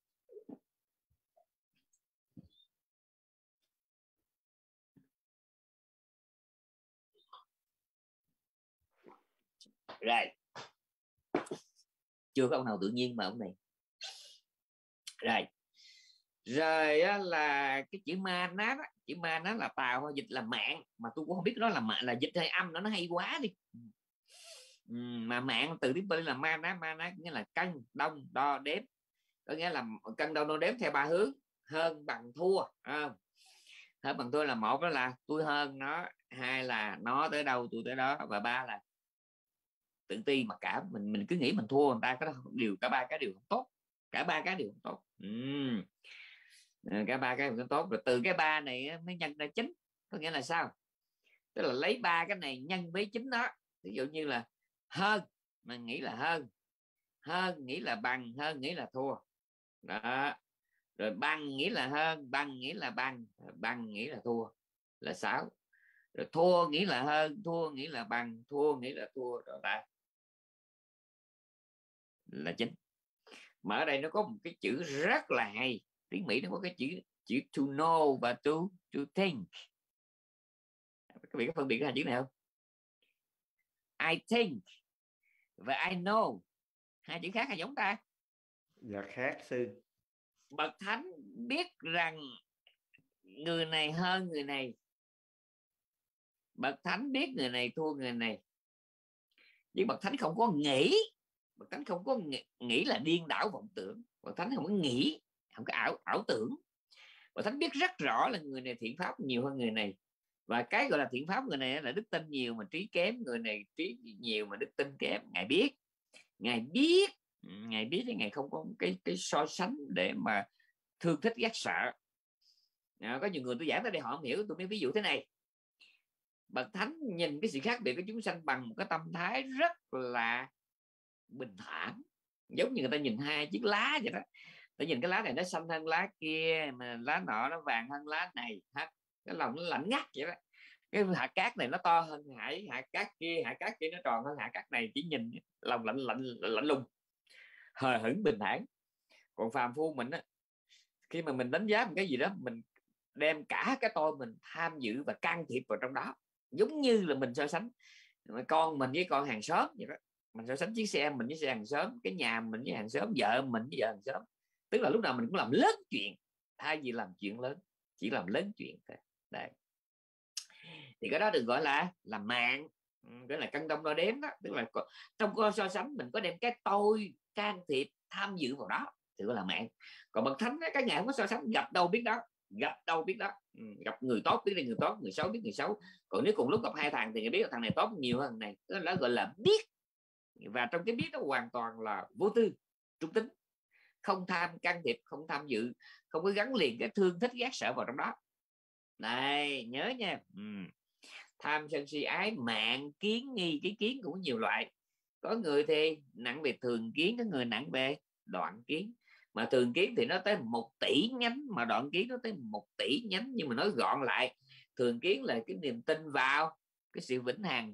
Rồi. Chưa có ông nào tự nhiên mà ông này. Rồi. Rồi á, là cái chữ ma ná đó, chữ ma ná là Tàu dịch là mạng, mà tôi cũng không biết đó là mạng là dịch hay âm, nó nó hay quá đi. Ừ, mà mạng từ tiếng Pali là ma ná, ma ná nghĩa là cân đông đo đếm, có nghĩa là cân đông đo đếm theo ba hướng: hơn, bằng, thua. À, hơn bằng thua là một đó là tôi hơn nó, hai là nó tới đâu tôi tới đó, và ba là tự ti mặc cảm, mình mình cứ nghĩ mình thua người ta. Cái điều cả ba cái điều không tốt, cả ba cái điều không tốt. Ừ. Cả ba cái không tốt. Rồi từ cái ba này mới nhân ra chín. Có nghĩa là sao? Tức là lấy ba cái này nhân với chín đó. Ví dụ như là hơn mà nghĩ là hơn, hơn nghĩ là bằng, hơn nghĩ là thua đó. Rồi bằng nghĩ là hơn, bằng nghĩ là bằng, bằng nghĩ là thua là sáu. Rồi thua nghĩ là hơn, thua nghĩ là bằng, thua nghĩ là thua rồi ta là chín. Mà ở đây nó có một cái chữ rất là hay. Tiếng Mỹ nó có cái chữ chữ to know và to to think. Các vị có phân biệt cái hai chữ này không? I think và I know, hai chữ khác hay giống ta? Dạ khác sư. Bậc thánh biết rằng người này hơn người này, bậc thánh biết người này thua người này, nhưng bậc thánh không có nghĩ. Bậc thánh không có nghĩ, nghĩ là điên đảo vọng tưởng. Bậc thánh không có nghĩ, không có ảo ảo tưởng. Bậc thánh biết rất rõ là người này thiện pháp nhiều hơn người này, và cái gọi là thiện pháp người này là đức tin nhiều mà trí kém, người này trí nhiều mà đức tin kém. Ngài biết, ngài biết Ngài biết thì Ngài không có cái cái so sánh để mà thương thích ghét sợ. À, có nhiều người tôi giảng tới đây họ không hiểu, tôi mới ví dụ thế này. Bậc Thánh nhìn cái sự khác biệt của chúng sanh bằng một cái tâm thái rất là bình thản, giống như người ta nhìn hai chiếc lá vậy đó. Ta nhìn cái lá này nó xanh hơn lá kia, mà lá nọ nó vàng hơn lá này, cái lòng nó lạnh ngắt vậy đó. Cái hạt cát này nó to hơn hải hạt cát kia, hạt cát kia nó tròn hơn hạt cát này, chỉ nhìn lòng lạnh lạnh lạnh lùng, hờ hững bình thản. Còn phàm phu mình á, khi mà mình đánh giá một cái gì đó, mình đem cả cái tôi mình tham dự và can thiệp vào trong đó, giống như là mình so sánh con mình với con hàng xóm vậy đó. Mình so sánh chiếc xe mình với xe hàng xóm, cái nhà mình với hàng xóm, vợ mình với vợ hàng xóm. Tức là lúc nào mình cũng làm lớn chuyện, thay vì làm chuyện lớn chỉ làm lớn chuyện thôi. Đấy. Thì cái đó được gọi là là mạng, cái là cân đong đo đếm đó. Tức là trong cái so sánh mình có đem cái tôi can thiệp tham dự vào đó thì gọi là mạng. Còn bậc thánh các nhà không có so sánh, gặp đâu biết đó, gặp đâu biết đó. Ừ, gặp người tốt biết là người tốt, người xấu biết người xấu. Còn nếu cùng lúc gặp hai thằng thì người biết là thằng này tốt nhiều hơn thằng này, đó là gọi là biết. Và trong cái biết đó hoàn toàn là vô tư, trung tính, không tham can thiệp, không tham dự, không có gắn liền cái thương thích ghét sợ vào trong đó. Này nhớ nha. Ừ. Tham sân si ái mạng kiến nghi, cái kiến cũng có nhiều loại. Có người thì nặng về thường kiến, có người nặng về đoạn kiến. Mà thường kiến thì nó tới một tỷ nhánh, mà đoạn kiến nó tới một tỷ nhánh. Nhưng mà nói gọn lại, thường kiến là cái niềm tin vào cái sự vĩnh hằng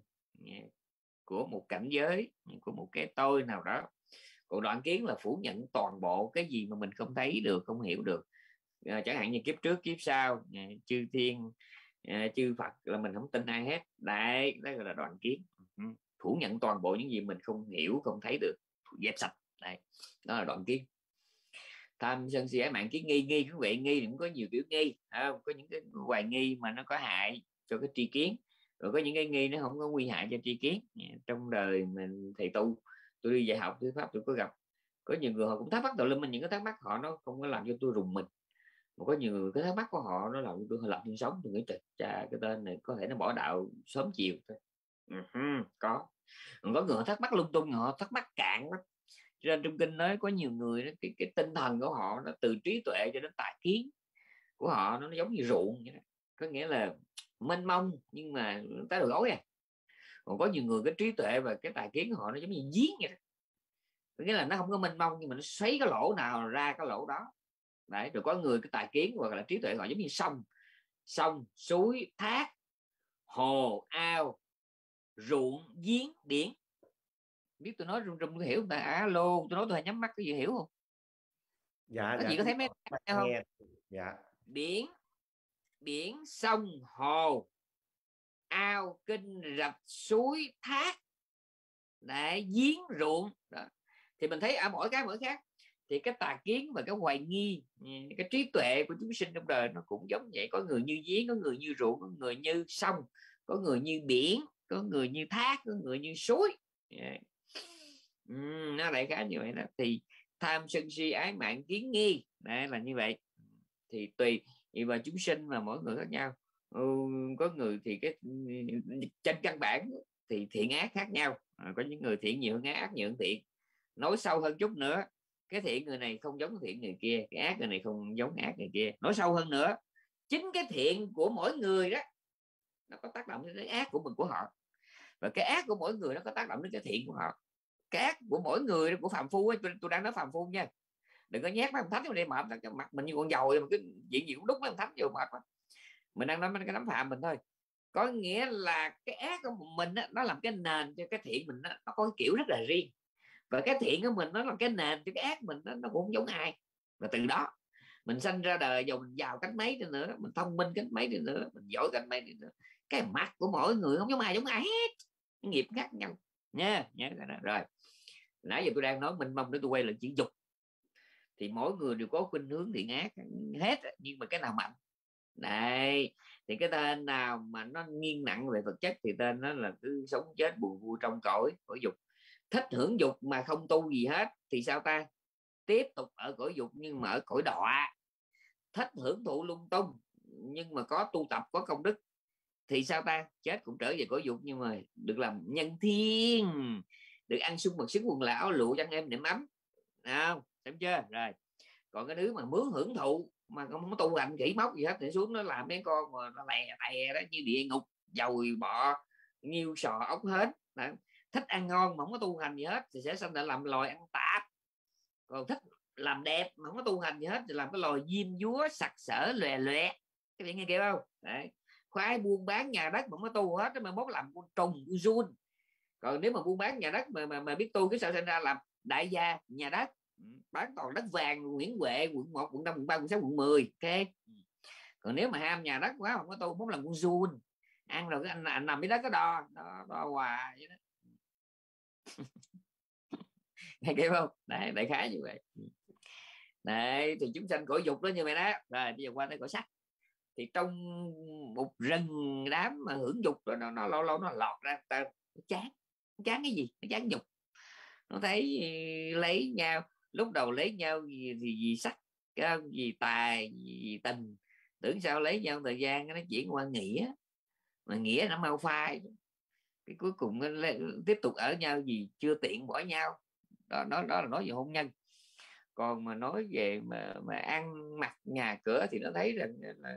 của một cảnh giới, của một cái tôi nào đó. Còn đoạn kiến là phủ nhận toàn bộ cái gì mà mình không thấy được, không hiểu được. À, chẳng hạn như kiếp trước kiếp sau, à, chư thiên, à, chư Phật là mình không tin ai hết. Đấy, đó gọi là đoạn kiến. Ừ. Phủ nhận toàn bộ những gì mình không hiểu, không thấy được, dẹp sạch. Đấy, đó là đoạn kiến. Tham sân si ái mạng kiến nghi, nghi cũng vậy, nghi cũng có nhiều kiểu nghi. À, có những cái hoài nghi mà nó có hại cho cái tri kiến, rồi có những cái nghi nó không có nguy hại cho tri kiến. Trong đời mình thầy tu, tôi đi dạy học thuyết pháp, tôi có gặp có nhiều người họ cũng thắc mắc tụi mình, những cái thắc mắc họ nó không có làm cho tôi rùng mình. Mà có nhiều người cái thắc mắc của họ nó làm cho tôi lập nhân sống. Tôi nghĩ trời, cái tên này có thể nó bỏ đạo sớm chiều thôi. Uh-huh, có có người họ thắc mắc lung tung, họ thắc mắc cạn lắm. Cho nên trong kinh nói có nhiều người đó, cái, cái tinh thần của họ nó từ trí tuệ cho đến tài kiến của họ nó, nó giống như ruộng vậy đó. Có nghĩa là mênh mông nhưng mà tới đầu gối à. Còn có nhiều người cái trí tuệ và cái tài kiến của họ nó giống như giếng vậy đó. Nghĩa là nó không có mênh mông nhưng mà nó xoáy cái lỗ nào ra cái lỗ đó. Đấy, rồi có người cái tài kiến hoặc là trí tuệ họ giống như sông, sông, suối, thác, hồ, ao, ruộng, giếng, biển. Biết tôi nói rung rung tôi hiểu không? Alo, tôi nói tôi hay nhắm mắt cái gì hiểu không? Dạ, có dạ, gì có thấy mấy không? nghe. Dạ. Biển, biển, sông, hồ, ao, kinh, rạch, suối, thác, đấy, giếng, ruộng đó. Thì mình thấy ở mỗi cái mỗi khác. Thì cái tà kiến và cái hoài nghi, cái trí tuệ của chúng sinh trong đời nó cũng giống vậy. Có người như giếng, có người như ruộng, có người như sông, có người như biển, có người như thác, có người như suối. uhm, nó đại khái như vậy đó. Thì tham sân si ái mạng kiến nghi, đấy là như vậy. Thì tùy và chúng sinh mà mỗi người khác nhau. Ừ, có người thì cái trên căn bản thì thiện ác khác nhau. À, có những người thiện nhiều hơn ác, ác nhiều hơn thiện. Nói sâu hơn chút nữa, cái thiện người này không giống thiện người kia, cái ác người này không giống ác người kia. Nói sâu hơn nữa, chính cái thiện của mỗi người đó nó có tác động đến cái ác của mình của họ, và cái ác của mỗi người nó có tác động đến cái thiện của họ. Cái ác của mỗi người của phàm phu ấy, tôi, tôi đang nói phàm phu nha, đừng có nhát mấy ông thánh vào đây mệt cái mặt mình như con dầu, mà cái chuyện gì cũng đúc mấy ông thánh vô mệt quá. Mình đang nói cái đám phạm mình thôi. Có nghĩa là cái ác của mình đó, nó làm cái nền cho cái thiện mình đó, nó có cái kiểu rất là riêng. Và cái thiện của mình nó làm cái nền cho cái ác mình đó, nó cũng không giống ai. Và từ đó mình sanh ra đời, dù mình giàu cách mấy đi nữa, mình thông minh cách mấy đi nữa, mình giỏi cách mấy đi nữa, cái mặt của mỗi người không giống ai giống ai hết, nghiệp khác nhau nha. Nhớ đó. Rồi nãy giờ tôi đang nói mình mong để tôi quay lại chữ dục. Thì mỗi người đều có khuynh hướng thiện ác hết, nhưng mà cái nào mạnh này thì cái tên nào mà nó nghiêng nặng về vật chất thì tên nó là cứ sống chết buồn vui trong cõi cõi dục. Thích hưởng dục mà không tu gì hết thì sao ta? Tiếp tục ở cõi dục nhưng mà ở cõi đọa. Thích hưởng thụ lung tung nhưng mà có tu tập, có công đức thì sao ta? Chết cũng trở về cõi dục nhưng mà được làm nhân thiên, được ăn sung mặc sức quần là áo lụa chăn em nệm ấm. không? Xem chưa? Rồi còn cái đứa mà mướn hưởng thụ mà không có tu hành kỹ móc gì hết thì xuống nó làm mấy con mà nó lè tè đó như địa ngục, dồi bọ, nghiêu sò ốc hết. Đó. Thích ăn ngon mà không có tu hành gì hết thì sẽ sinh ra làm loài ăn tạp. Còn thích làm đẹp mà không có tu hành gì hết thì làm cái loài diêm dúa sặc sỡ lòe lòe. Các bạn nghe kịp không? Đấy. Khoái buôn bán nhà đất mà không có tu hết mà mốt làm con trùng con giun. Còn nếu mà buôn bán nhà đất mà mà, mà biết tu cái sao sinh ra làm đại gia nhà đất, bán toàn đất vàng Nguyễn Huệ quận một, quận năm, quận ba, quận sáu, quận mười. Ok. Còn nếu mà ham nhà đất quá không có tu muốn làm con giun, ăn rồi cái anh, anh nằm dưới đất có đo đo, đo hoài vậy đó. Nghe kịp không? Đấy, đại khái như vậy. Đấy, thì chúng sanh cõi dục đó như vậy đó. Rồi bây giờ qua tới cõi sắc. Thì trong một rừng đám mà hưởng dục đó, nó, nó lâu lâu nó lọt ra, ta nó chán. Nó chán cái gì? Nó chán dục. Nó thấy lấy nhau, lúc đầu lấy nhau gì thì gì sắc, gì tài, gì tình. Tưởng sao lấy nhau thời gian nó chuyển qua nghĩa. Mà nghĩa nó mau phai. Cái cuối cùng nó tiếp tục ở nhau gì chưa tiện bỏ nhau. Đó, đó, đó là nói về hôn nhân. Còn mà nói về mà, mà ăn mặc nhà cửa thì nó thấy rằng là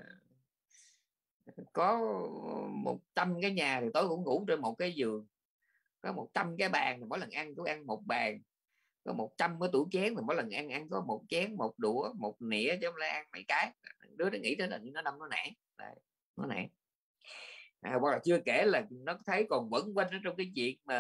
có một trăm cái nhà thì tối cũng ngủ trên một cái giường, có một trăm cái bàn thì mỗi lần ăn cũng ăn một bàn, có một trăm cái tủ chén thì mỗi lần ăn ăn có một chén, một đũa, một nĩa chứ không lẽ ăn mấy cái. Đứa nó nghĩ tới là nó đâm nó nản. Đấy, nó nản. À, hoặc là chưa kể là nó thấy còn quẩn quanh ở trong cái chuyện mà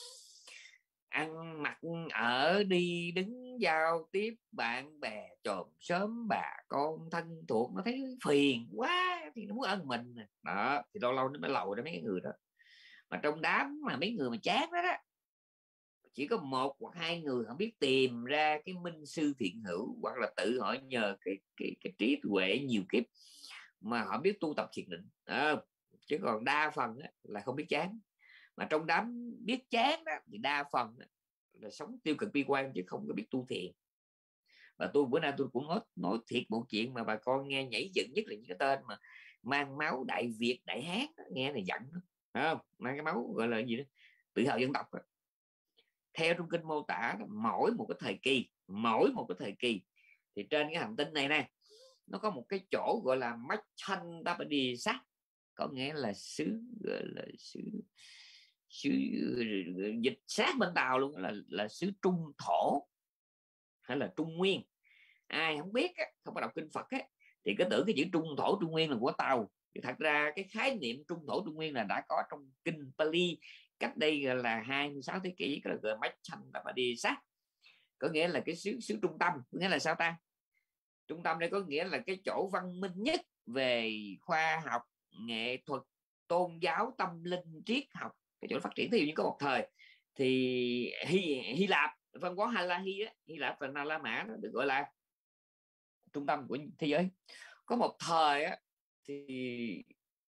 ăn mặc ở đi đứng giao tiếp bạn bè chòm xóm bà con thân thuộc, nó thấy phiền quá thì nó muốn ơn mình. Đó thì lâu lâu nó mới lầu ra mấy cái người đó. Mà trong đám mà mấy người mà chán đó, đó chỉ có một hoặc hai người họ biết tìm ra cái minh sư thiện hữu, hoặc là tự họ nhờ cái cái, cái trí tuệ nhiều kiếp mà họ biết tu tập thiền định. À, chứ còn đa phần đó, là không biết chán. Mà trong đám biết chán đó thì đa phần đó, là sống tiêu cực bi quan chứ không có biết tu thiền. Và tôi bữa nay tôi cũng nói, nói thiệt một chuyện mà bà con nghe nhảy dựng, nhất là những cái tên mà mang máu Đại Việt, Đại Hán đó, nghe này giận đó. Không? Mang cái máu gọi là gì đó, tự hào dân tộc đó. Theo trong kinh mô tả mỗi một cái thời kỳ, mỗi một cái thời kỳ thì trên cái hành tinh này nè nó có một cái chỗ gọi là Machantabadi, có nghĩa là xứ, gọi là xứ xứ dịch sát bên Tàu luôn là là xứ Trung Thổ hay là Trung Nguyên. Ai không biết á, không có đọc kinh Phật á, thì cứ tưởng cái chữ Trung Thổ Trung Nguyên là của Tàu. Thì thật ra cái khái niệm Trung Thổ Trung Nguyên là đã có trong kinh Pali cách đây là hai mươi sáu thế kỷ, cái là gọi Machantabadi, có nghĩa là cái xứ xứ trung tâm. Nghĩa là sao ta? Trung tâm đây có nghĩa là cái chỗ văn minh nhất về khoa học, nghệ thuật, tôn giáo, tâm linh, triết học, cái chỗ phát triển. Thí dụ như có một thời thì Hy, Hy Lạp, văn hóa Hà La Hy á, Hy Lạp và Na La Mã nó được gọi là trung tâm của thế giới. Có một thời á, thì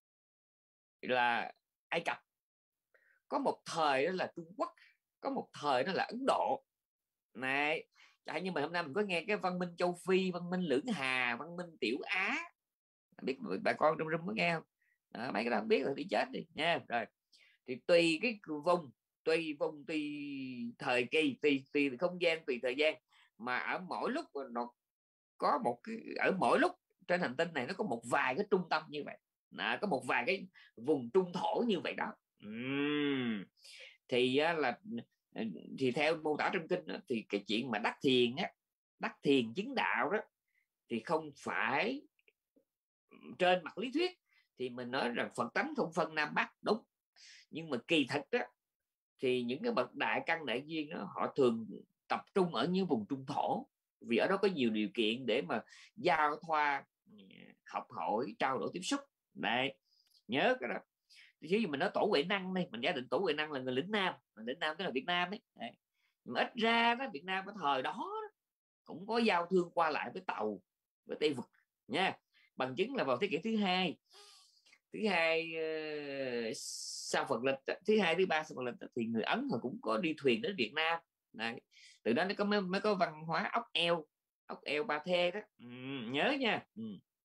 là Ai Cập, có một thời đó là Trung Quốc, có một thời đó là Ấn Độ này. Nhưng mà hôm nay mình có nghe cái văn minh châu Phi, văn minh Lưỡng Hà, văn minh Tiểu Á, biết bà con trong room có nghe không? À, mấy cái đó không biết rồi đi chết đi nha. Rồi thì tùy cái vùng, tùy vùng, tùy thời kỳ, tùy tùy không gian, tùy thời gian mà ở mỗi lúc nó có một cái, ở mỗi lúc trên hành tinh này nó có một vài cái trung tâm như vậy. À, có một vài cái vùng trung thổ như vậy đó. Uhm. Thì là thì theo mô tả trong kinh đó, thì cái chuyện mà đắc thiền á, đắc thiền chứng đạo đó thì không phải trên mặt lý thuyết thì mình nói rằng Phật tánh không phân Nam Bắc, đúng. Nhưng mà kỳ thực đó thì những cái bậc đại căn đại duyên đó họ thường tập trung ở những vùng trung thổ, vì ở đó có nhiều điều kiện để mà giao thoa, học hỏi, trao đổi, tiếp xúc. Đấy, nhớ cái đó. Ví dụ mình nói tổ Huệ Năng đi, mình giả định tổ Huệ Năng là người lĩnh Nam, người lĩnh Nam tức là Việt Nam ấy. Đấy. Mà ít ra đó Việt Nam ở thời đó cũng có giao thương qua lại với Tàu, với Tây vực nha. Bằng chứng là vào thế kỷ thứ hai, thứ hai uh, sau Phật lịch, thứ hai thứ ba sau Phật lịch thì người Ấn họ cũng có đi thuyền đến Việt Nam. Đấy. Từ đó nó có mới, mới có văn hóa ốc eo, ốc eo Ba Thê đó. Ừ, nhớ nha. Ừ.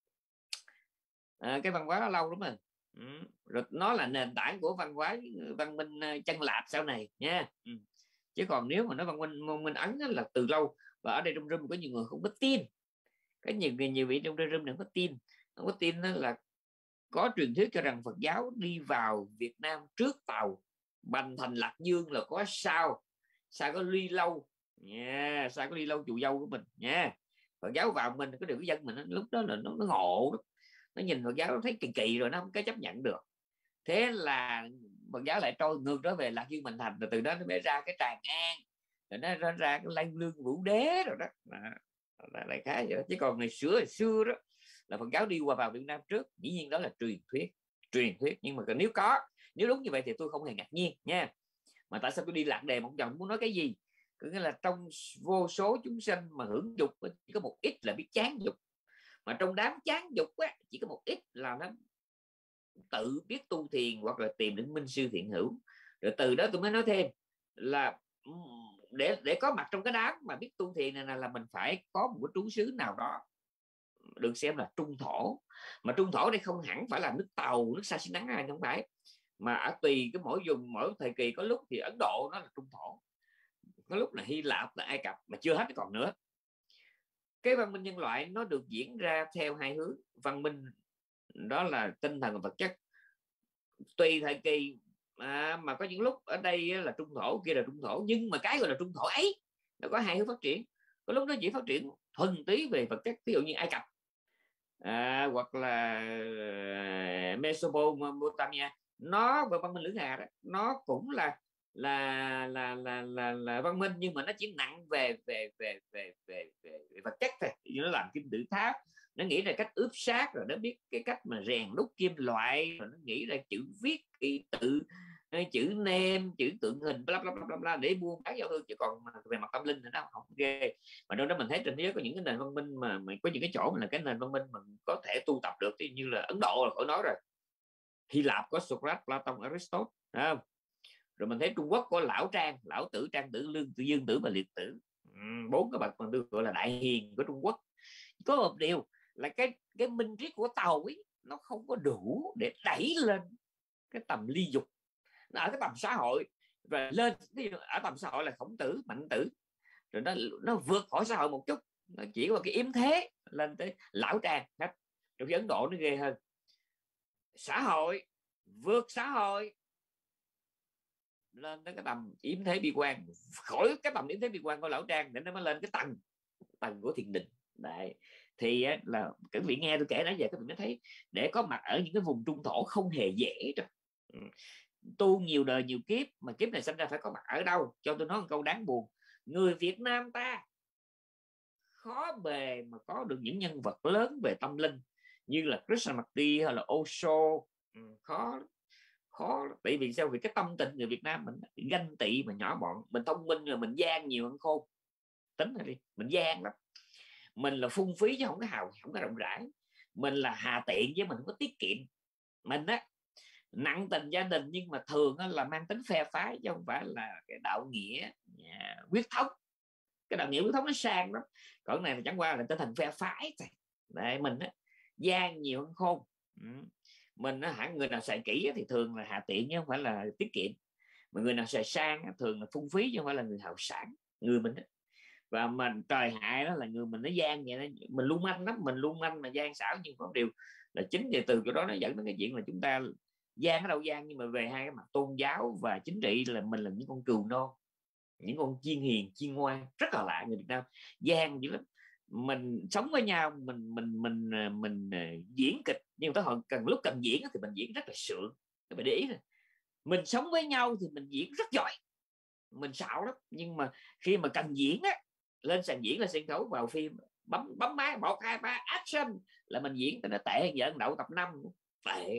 À, cái văn hóa đó lâu lắm rồi. Ừ. Rồi nó là nền tảng của văn hóa văn minh chân Lạp sau này nha. Ừ. Chứ còn nếu mà nói văn minh môn Minh Ấn là từ lâu. Và ở đây trong room có nhiều người không có tin, có nhiều người nhiều vị trong room đừng có tin, không có tin đó là có truyền thuyết cho rằng Phật giáo đi vào Việt Nam trước Tàu, Bành Thành Lạc Dương là có sao sao có Ly Lâu nha, yeah, sao có Ly Lâu chù dâu của mình nha. Yeah. Phật giáo vào mình có điều cái dân mình lúc đó là nó, nó ngộ đó. Nó nhìn Phật giáo nó thấy kỳ kỳ rồi nó không có chấp nhận được, thế là Phật giáo lại trôi ngược trở về Lạc Dương Bành Thành, rồi từ đó nó mới ra cái Tràng An, rồi nó ra, ra cái Lan Lương Vũ Đế rồi đó, là đại khái vậy đó. Chứ còn ngày xưa ngày xưa đó là Phật giáo đi qua vào Việt Nam trước, dĩ nhiên đó là truyền thuyết truyền thuyết nhưng mà nếu có nếu đúng như vậy thì tôi không hề ngạc nhiên nha. Mà tại sao tôi đi lạc đề một chồng muốn nói cái gì, có nghĩa là trong vô số chúng sanh mà hưởng dục chỉ có một ít là biết chán dục, mà trong đám chán dục á, chỉ có một ít là nó tự biết tu thiền hoặc là tìm đến minh sư thiện hữu. Rồi từ đó tôi mới nói thêm là để để có mặt trong cái đám mà biết tu thiền này là mình phải có một cái trú xứ nào đó được xem là trung thổ. Mà trung thổ đây không hẳn phải là nước Tàu, nước Sa Xi Nắng hay không phải, mà ở tùy cái mỗi vùng mỗi thời kỳ, có lúc thì Ấn Độ nó là trung thổ, có lúc là Hy Lạp, là Ai Cập, mà chưa hết còn nữa. Cái văn minh nhân loại nó được diễn ra theo hai hướng. Văn minh đó là tinh thần và vật chất, tùy thời kỳ à, mà có những lúc ở đây là trung thổ, kia là trung thổ, nhưng mà cái gọi là trung thổ ấy nó có hai hướng phát triển. Có lúc nó chỉ phát triển thuần túy về vật chất, ví dụ như Ai Cập à, hoặc là Mesopotamia, nó về văn minh Lưỡng Hà đó, nó cũng là là là là là, là văn minh, nhưng mà nó chỉ nặng về về về về về, về, về vật chất thôi. Nó làm kim tự tháp, nó nghĩ ra cách ướp xác, rồi nó biết cái cách mà rèn đúc kim loại, rồi nó nghĩ ra chữ viết, y tự, chữ nêm, chữ tượng hình, bla bla bla bla để buôn bán giao thương. Chứ còn về mặt tâm linh thì nó không ghê. Mà đâu đó mình thấy trên thế giới có những cái nền văn minh mà, mà có những cái chỗ mà là cái nền văn minh mình có thể tu tập được, như là Ấn Độ là khỏi nói rồi, Hy Lạp có Socrates, Platon, Aristotle, không? Rồi mình thấy Trung Quốc có Lão Trang, Lão Tử, Trang Tử, Lương Tử, Dương Tử và Liệt Tử, bốn cái bậc mà được gọi là đại hiền của Trung Quốc. Có một điều là cái cái minh triết của Tàu ấy nó không có đủ để đẩy lên cái tầm ly dục, nó ở cái tầm xã hội, và lên ở tầm xã hội là Khổng Tử, Mạnh Tử, rồi nó nó vượt khỏi xã hội một chút, nó chỉ có cái yếm thế lên tới Lão Trang hết. Trong Ấn Độ nó ghê hơn, xã hội vượt xã hội lên tới cái tầm yếm thế bi quan, khỏi cái tầm yếm thế bi quan của Lão Trang để nó mới lên cái tầng tầng của thiền định. Đấy thì là các vị nghe tôi kể nãy giờ các vị mới thấy để có mặt ở những cái vùng trung thổ không hề dễ đâu. Tu nhiều đời nhiều kiếp mà kiếp này sinh ra phải có mặt ở đâu. Cho tôi nói một câu đáng buồn, người Việt Nam ta khó bề mà có được những nhân vật lớn về tâm linh như là Krishnamurti hay là Osho. Khó khó tại vì sao? Vì cái tâm tình người Việt Nam mình ganh tị mà nhỏ bọn, mình thông minh rồi mình gian nhiều hơn khôn. Tính rồi đi, mình gian lắm, mình là phung phí chứ không có hào, không có rộng rãi, mình là hà tiện chứ mình không có tiết kiệm, mình á nặng tình gia đình nhưng mà thường là mang tính phe phái chứ không phải là cái đạo nghĩa quyết thống. Cái đạo nghĩa quyết thống nó sang lắm, còn này là chẳng qua là tinh thần phe phái thôi. Đấy, mình á gian nhiều hơn khôn. Mình á hẳn người nào xài kỹ thì thường là hà tiện chứ không phải là tiết kiệm, mà người nào xài sang thường là phung phí chứ không phải là người hào sản. Người mình á, và mình trời hại đó là người mình nó gian vậy đó, mình lung manh lắm, mình lung manh mà gian xảo. Nhưng có điều là chính về từ chỗ đó nó dẫn đến cái chuyện là chúng ta gian ở đâu gian, nhưng mà về hai cái mặt tôn giáo và chính trị là mình là những con cừu non, những con chiên hiền chiên ngoan. Rất là lạ, người Việt Nam gian dữ lắm. Mình sống với nhau mình mình mình mình, mình diễn kịch, nhưng tới hồi cần lúc cần diễn thì mình diễn rất là sượng. Các bạn để ý này, mình sống với nhau thì mình diễn rất giỏi, mình xạo lắm, nhưng mà khi mà cần diễn á, lên sàn diễn, lên sân khấu, vào phim, bấm bấm máy một hai ba action là mình diễn nó tệ hơn vợ đậu tập năm, tệ.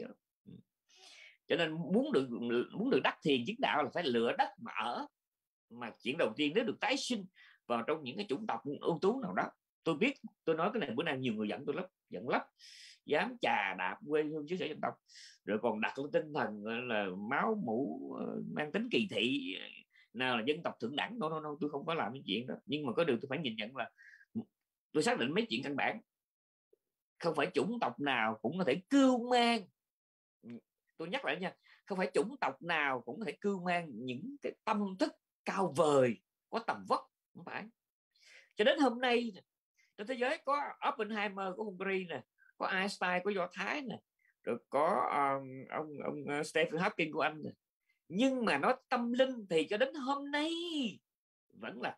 Cho nên muốn được muốn được đắc thiền chứng đạo là phải lựa đất mà ở. Mà chuyện đầu tiên nếu được tái sinh vào trong những cái chủng tộc ưu tú nào đó, tôi biết tôi nói cái này bữa nay nhiều người giận tôi lắm, giận lắm, dám chà đạp quê hương xứ sở dân tộc, rồi còn đặt lên tinh thần là máu mủ mang tính kỳ thị, nào là dân tộc thượng đẳng. No, no, no, tôi không có làm cái chuyện đó. Nhưng mà có điều tôi phải nhìn nhận là tôi xác định mấy chuyện căn bản. Không phải chủng tộc nào cũng có thể cưu mang, tôi nhắc lại nha, không phải chủng tộc nào cũng có thể cưu mang những cái tâm thức cao vời, có tầm vóc, không phải. Cho đến hôm nay trên thế giới có Oppenheimer của Hungary nè, có Einstein của Do Thái nè, rồi có um, ông ông Stephen Hawking của Anh nè. Nhưng mà nói tâm linh thì cho đến hôm nay vẫn là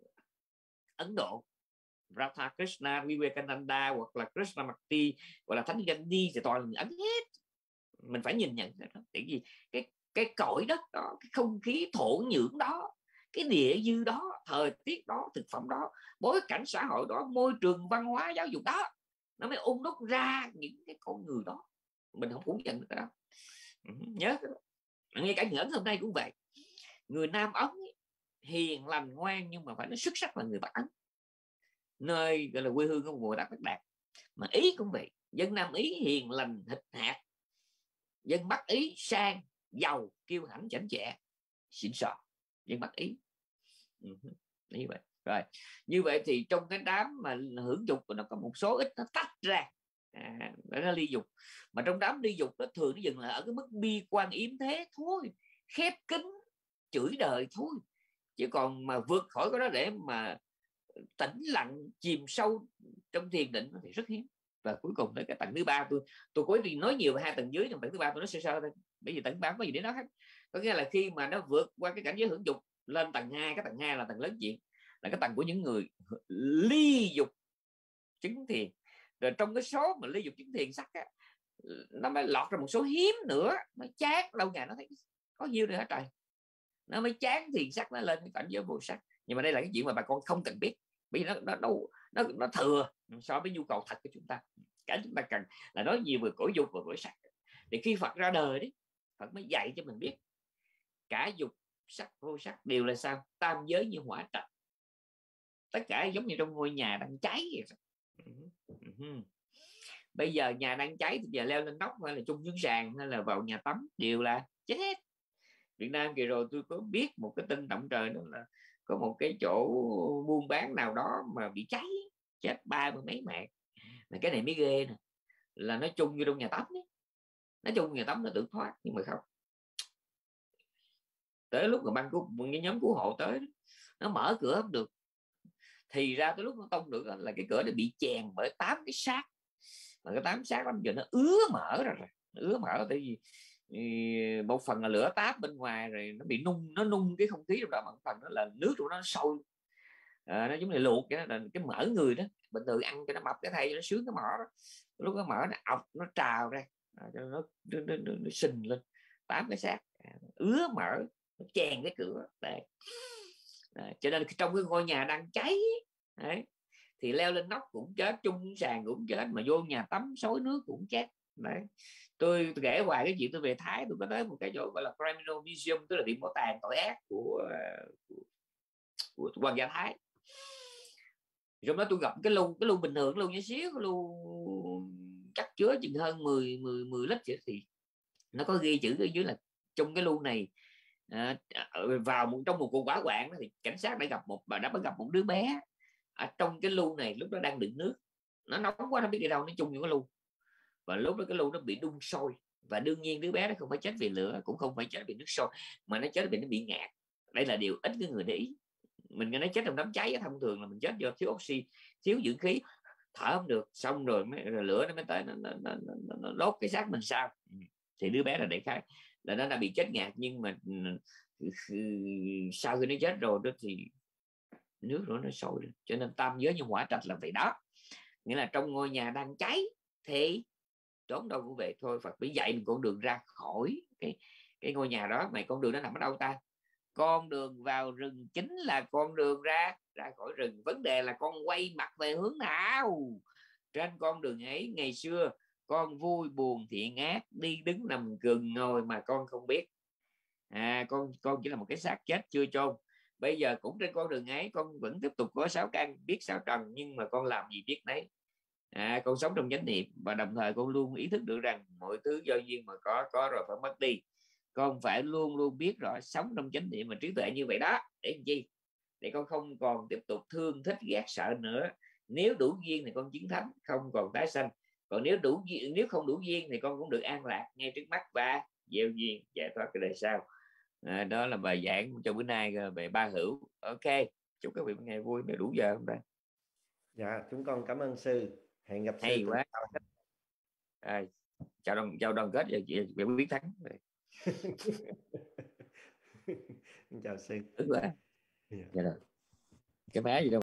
Ấn Độ, Radha Krishna, Vivekananda hoặc là Krishnamurti, hoặc là Thánh Gandhi thì toàn là Ấn hết. Mình phải nhìn nhận đó. Tại vì cái cái cõi đất đó, cái không khí thổ nhưỡng đó, cái địa dư đó, thời tiết đó, thực phẩm đó, bối cảnh xã hội đó, môi trường văn hóa giáo dục đó, nó mới ung đúc ra những cái con người đó. Mình không phủ nhận được cái đó. Nhớ cái đó. Ngay cả người Ấn hôm nay cũng vậy. Người Nam Ấn hiền lành ngoan, nhưng mà phải nói xuất sắc là người Bắc Ấn, nơi gọi là quê hương của Bồ Tát Bắc Đạt. Mà Ý cũng vậy, dân Nam Ý hiền lành thịt hạt, dân Bắc Ý sang giàu kiêu hãnh chảnh chẹ xịn sò, dân Bắc Ý. Ừ, như vậy. Rồi như vậy thì trong cái đám mà hưởng dục nó có một số ít nó tách ra, à, nó ly dục. Mà trong đám ly dục nó thường nó dừng lại ở cái mức bi quan yếm thế thôi, khép kín chửi đời thôi. Chứ còn mà vượt khỏi cái đó để mà tĩnh lặng chìm sâu trong thiền định thì rất hiếm. Và cuối cùng tới cái tầng thứ ba, tôi tôi cố đi nói nhiều về hai tầng dưới, trong tầng thứ ba tôi nói sơ sơ thôi, bởi vì tầng ba không có gì để nói hết. Có nghĩa là khi mà nó vượt qua cái cảnh giới hưởng dục lên tầng hai, cái tầng hai là tầng lớn chuyện, là cái tầng của những người ly dục chứng thiền. Rồi trong cái số mà ly dục chứng thiền sắc á, nó mới lọt ra một số hiếm nữa, nó chán lâu ngày nó thấy có nhiêu nữa hả trời, nó mới chán thiền sắc, nó lên cái cảnh giới vô sắc. Nhưng mà đây là cái chuyện mà bà con không cần biết, bởi vì nó nó nó nó, nó thừa so với nhu cầu thật của chúng ta. Cái chúng ta cần là nói nhiều về cõi dục và cõi sắc. Thì khi Phật ra đời đấy, Phật mới dạy cho mình biết cả dục sắc vô sắc đều là sao? Tam giới như hỏa trạch. Tất cả giống như trong ngôi nhà đang cháy vậy. Bây giờ nhà đang cháy thì giờ leo lên nóc hay là chung dưới sàn hay là vào nhà tắm đều là chết hết. Việt Nam kỳ rồi tôi có biết một cái tin động trời, đó là có một cái chỗ buôn bán nào đó mà bị cháy, chết ba mươi mấy mạng. Mà cái này mới ghê nè, là nó chung như trong nhà tắm ấy. Nó chung nhà tắm nó tự thoát, nhưng mà không. Tới lúc mà ban cứu cái nhóm cứu hộ tới, nó mở cửa không được, thì ra tới lúc nó tông được là cái cửa nó bị chèn bởi tám cái xác, mà cái tám xác lắm giờ nó ứa mở ra rồi, nó ứa mở tại vì một phần là lửa táp bên ngoài rồi nó bị nung, nó nung cái không khí trong đó, mà một phần đó là nước của nó sôi, à, nó giống như luộc cái là cái mỡ người đó, bình thường ăn cho nó mập cái thay nó sướng cái mỡ đó, lúc nó mỡ nó ọc nó trào ra, à, cho nó nó, nó, nó, nó sình lên tám cái xác, à, ứa mỡ, nó chèn cái cửa đấy. À, cho nên trong cái ngôi nhà đang cháy đấy, thì leo lên nóc cũng chết, chung sàn cũng chết, mà vô nhà tắm xối nước cũng chết đấy. Tôi, tôi kể hoài cái chuyện tôi về Thái, tôi có tới một cái chỗ gọi là Criminal Museum, tức là viện bảo tàng tội ác của, của, của Hoàng gia Thái. Trong đó tôi gặp cái lu, cái lu bình thường, lu nhỏ xíu, cái lu chắc chứa chừng hơn mười, mười, mười lít vậy, thì nó có ghi chữ ở dưới là trong cái lu này à, vào một, trong một cuộc hỏa hoạn thì cảnh sát đã gặp một bà đã gặp một đứa bé ở trong cái lu này, lúc đó đang đựng nước, nó nóng quá nó biết đi đâu, nó chung những cái lu, và lúc đó cái lu nó bị đun sôi, và đương nhiên đứa bé nó không phải chết vì lửa, cũng không phải chết vì nước sôi, mà nó chết vì nó bị ngạt. Đây là điều ít cái người để ý. Mình nghe nói chết trong đám cháy thông thường là mình chết do thiếu oxy, thiếu dưỡng khí, thở không được, xong rồi, mới, rồi lửa nó mới tới nó, nó, nó, nó, nó đốt cái xác mình sao. Thì đứa bé là để khai là nó đã bị chết ngạt, nhưng mà sau khi nó chết rồi đó thì nước rồi nó sôi rồi. Cho nên tam giới như hỏa trạch là vậy đó, nghĩa là trong ngôi nhà đang cháy thì trốn đâu cũng về thôi. Phật mới dạy mình con đường ra khỏi cái cái ngôi nhà đó. Mày con đường nó nằm ở đâu ta? Con đường vào rừng chính là con đường ra ra khỏi rừng. Vấn đề là con quay mặt về hướng nào? Trên con đường ấy ngày xưa con vui buồn thiện ác, đi đứng nằm gừng ngồi mà con không biết. À, con con chỉ là một cái xác chết chưa chôn. Bây giờ cũng trên con đường ấy con vẫn tiếp tục có sáu căn, biết sáu trần, nhưng mà con làm gì biết đấy. À, con sống trong chánh niệm, và đồng thời con luôn ý thức được rằng mọi thứ do duyên mà có, có rồi phải mất đi. Con phải luôn luôn biết rõ sống trong chánh niệm và trí tuệ như vậy đó. Để làm chi? Để con không còn tiếp tục thương thích ghét sợ nữa. Nếu đủ duyên thì con chứng thánh, không còn tái sanh. Còn nếu đủ duyên, nếu không đủ duyên thì con cũng được an lạc ngay trước mắt và gieo duyên giải thoát cái đời sau. À, đó là bài giảng cho bữa nay về ba hữu. Ok, chúc các vị ngày vui. Để đủ giờ không ta? Dạ, chúng con cảm ơn sư. Hẹn gặp Hay sư. quá. À, chào đoàn chào đoàn kết về về quyết thắng. Chào sư. Tức là Dạ. dạ rồi. Cái má gì đâu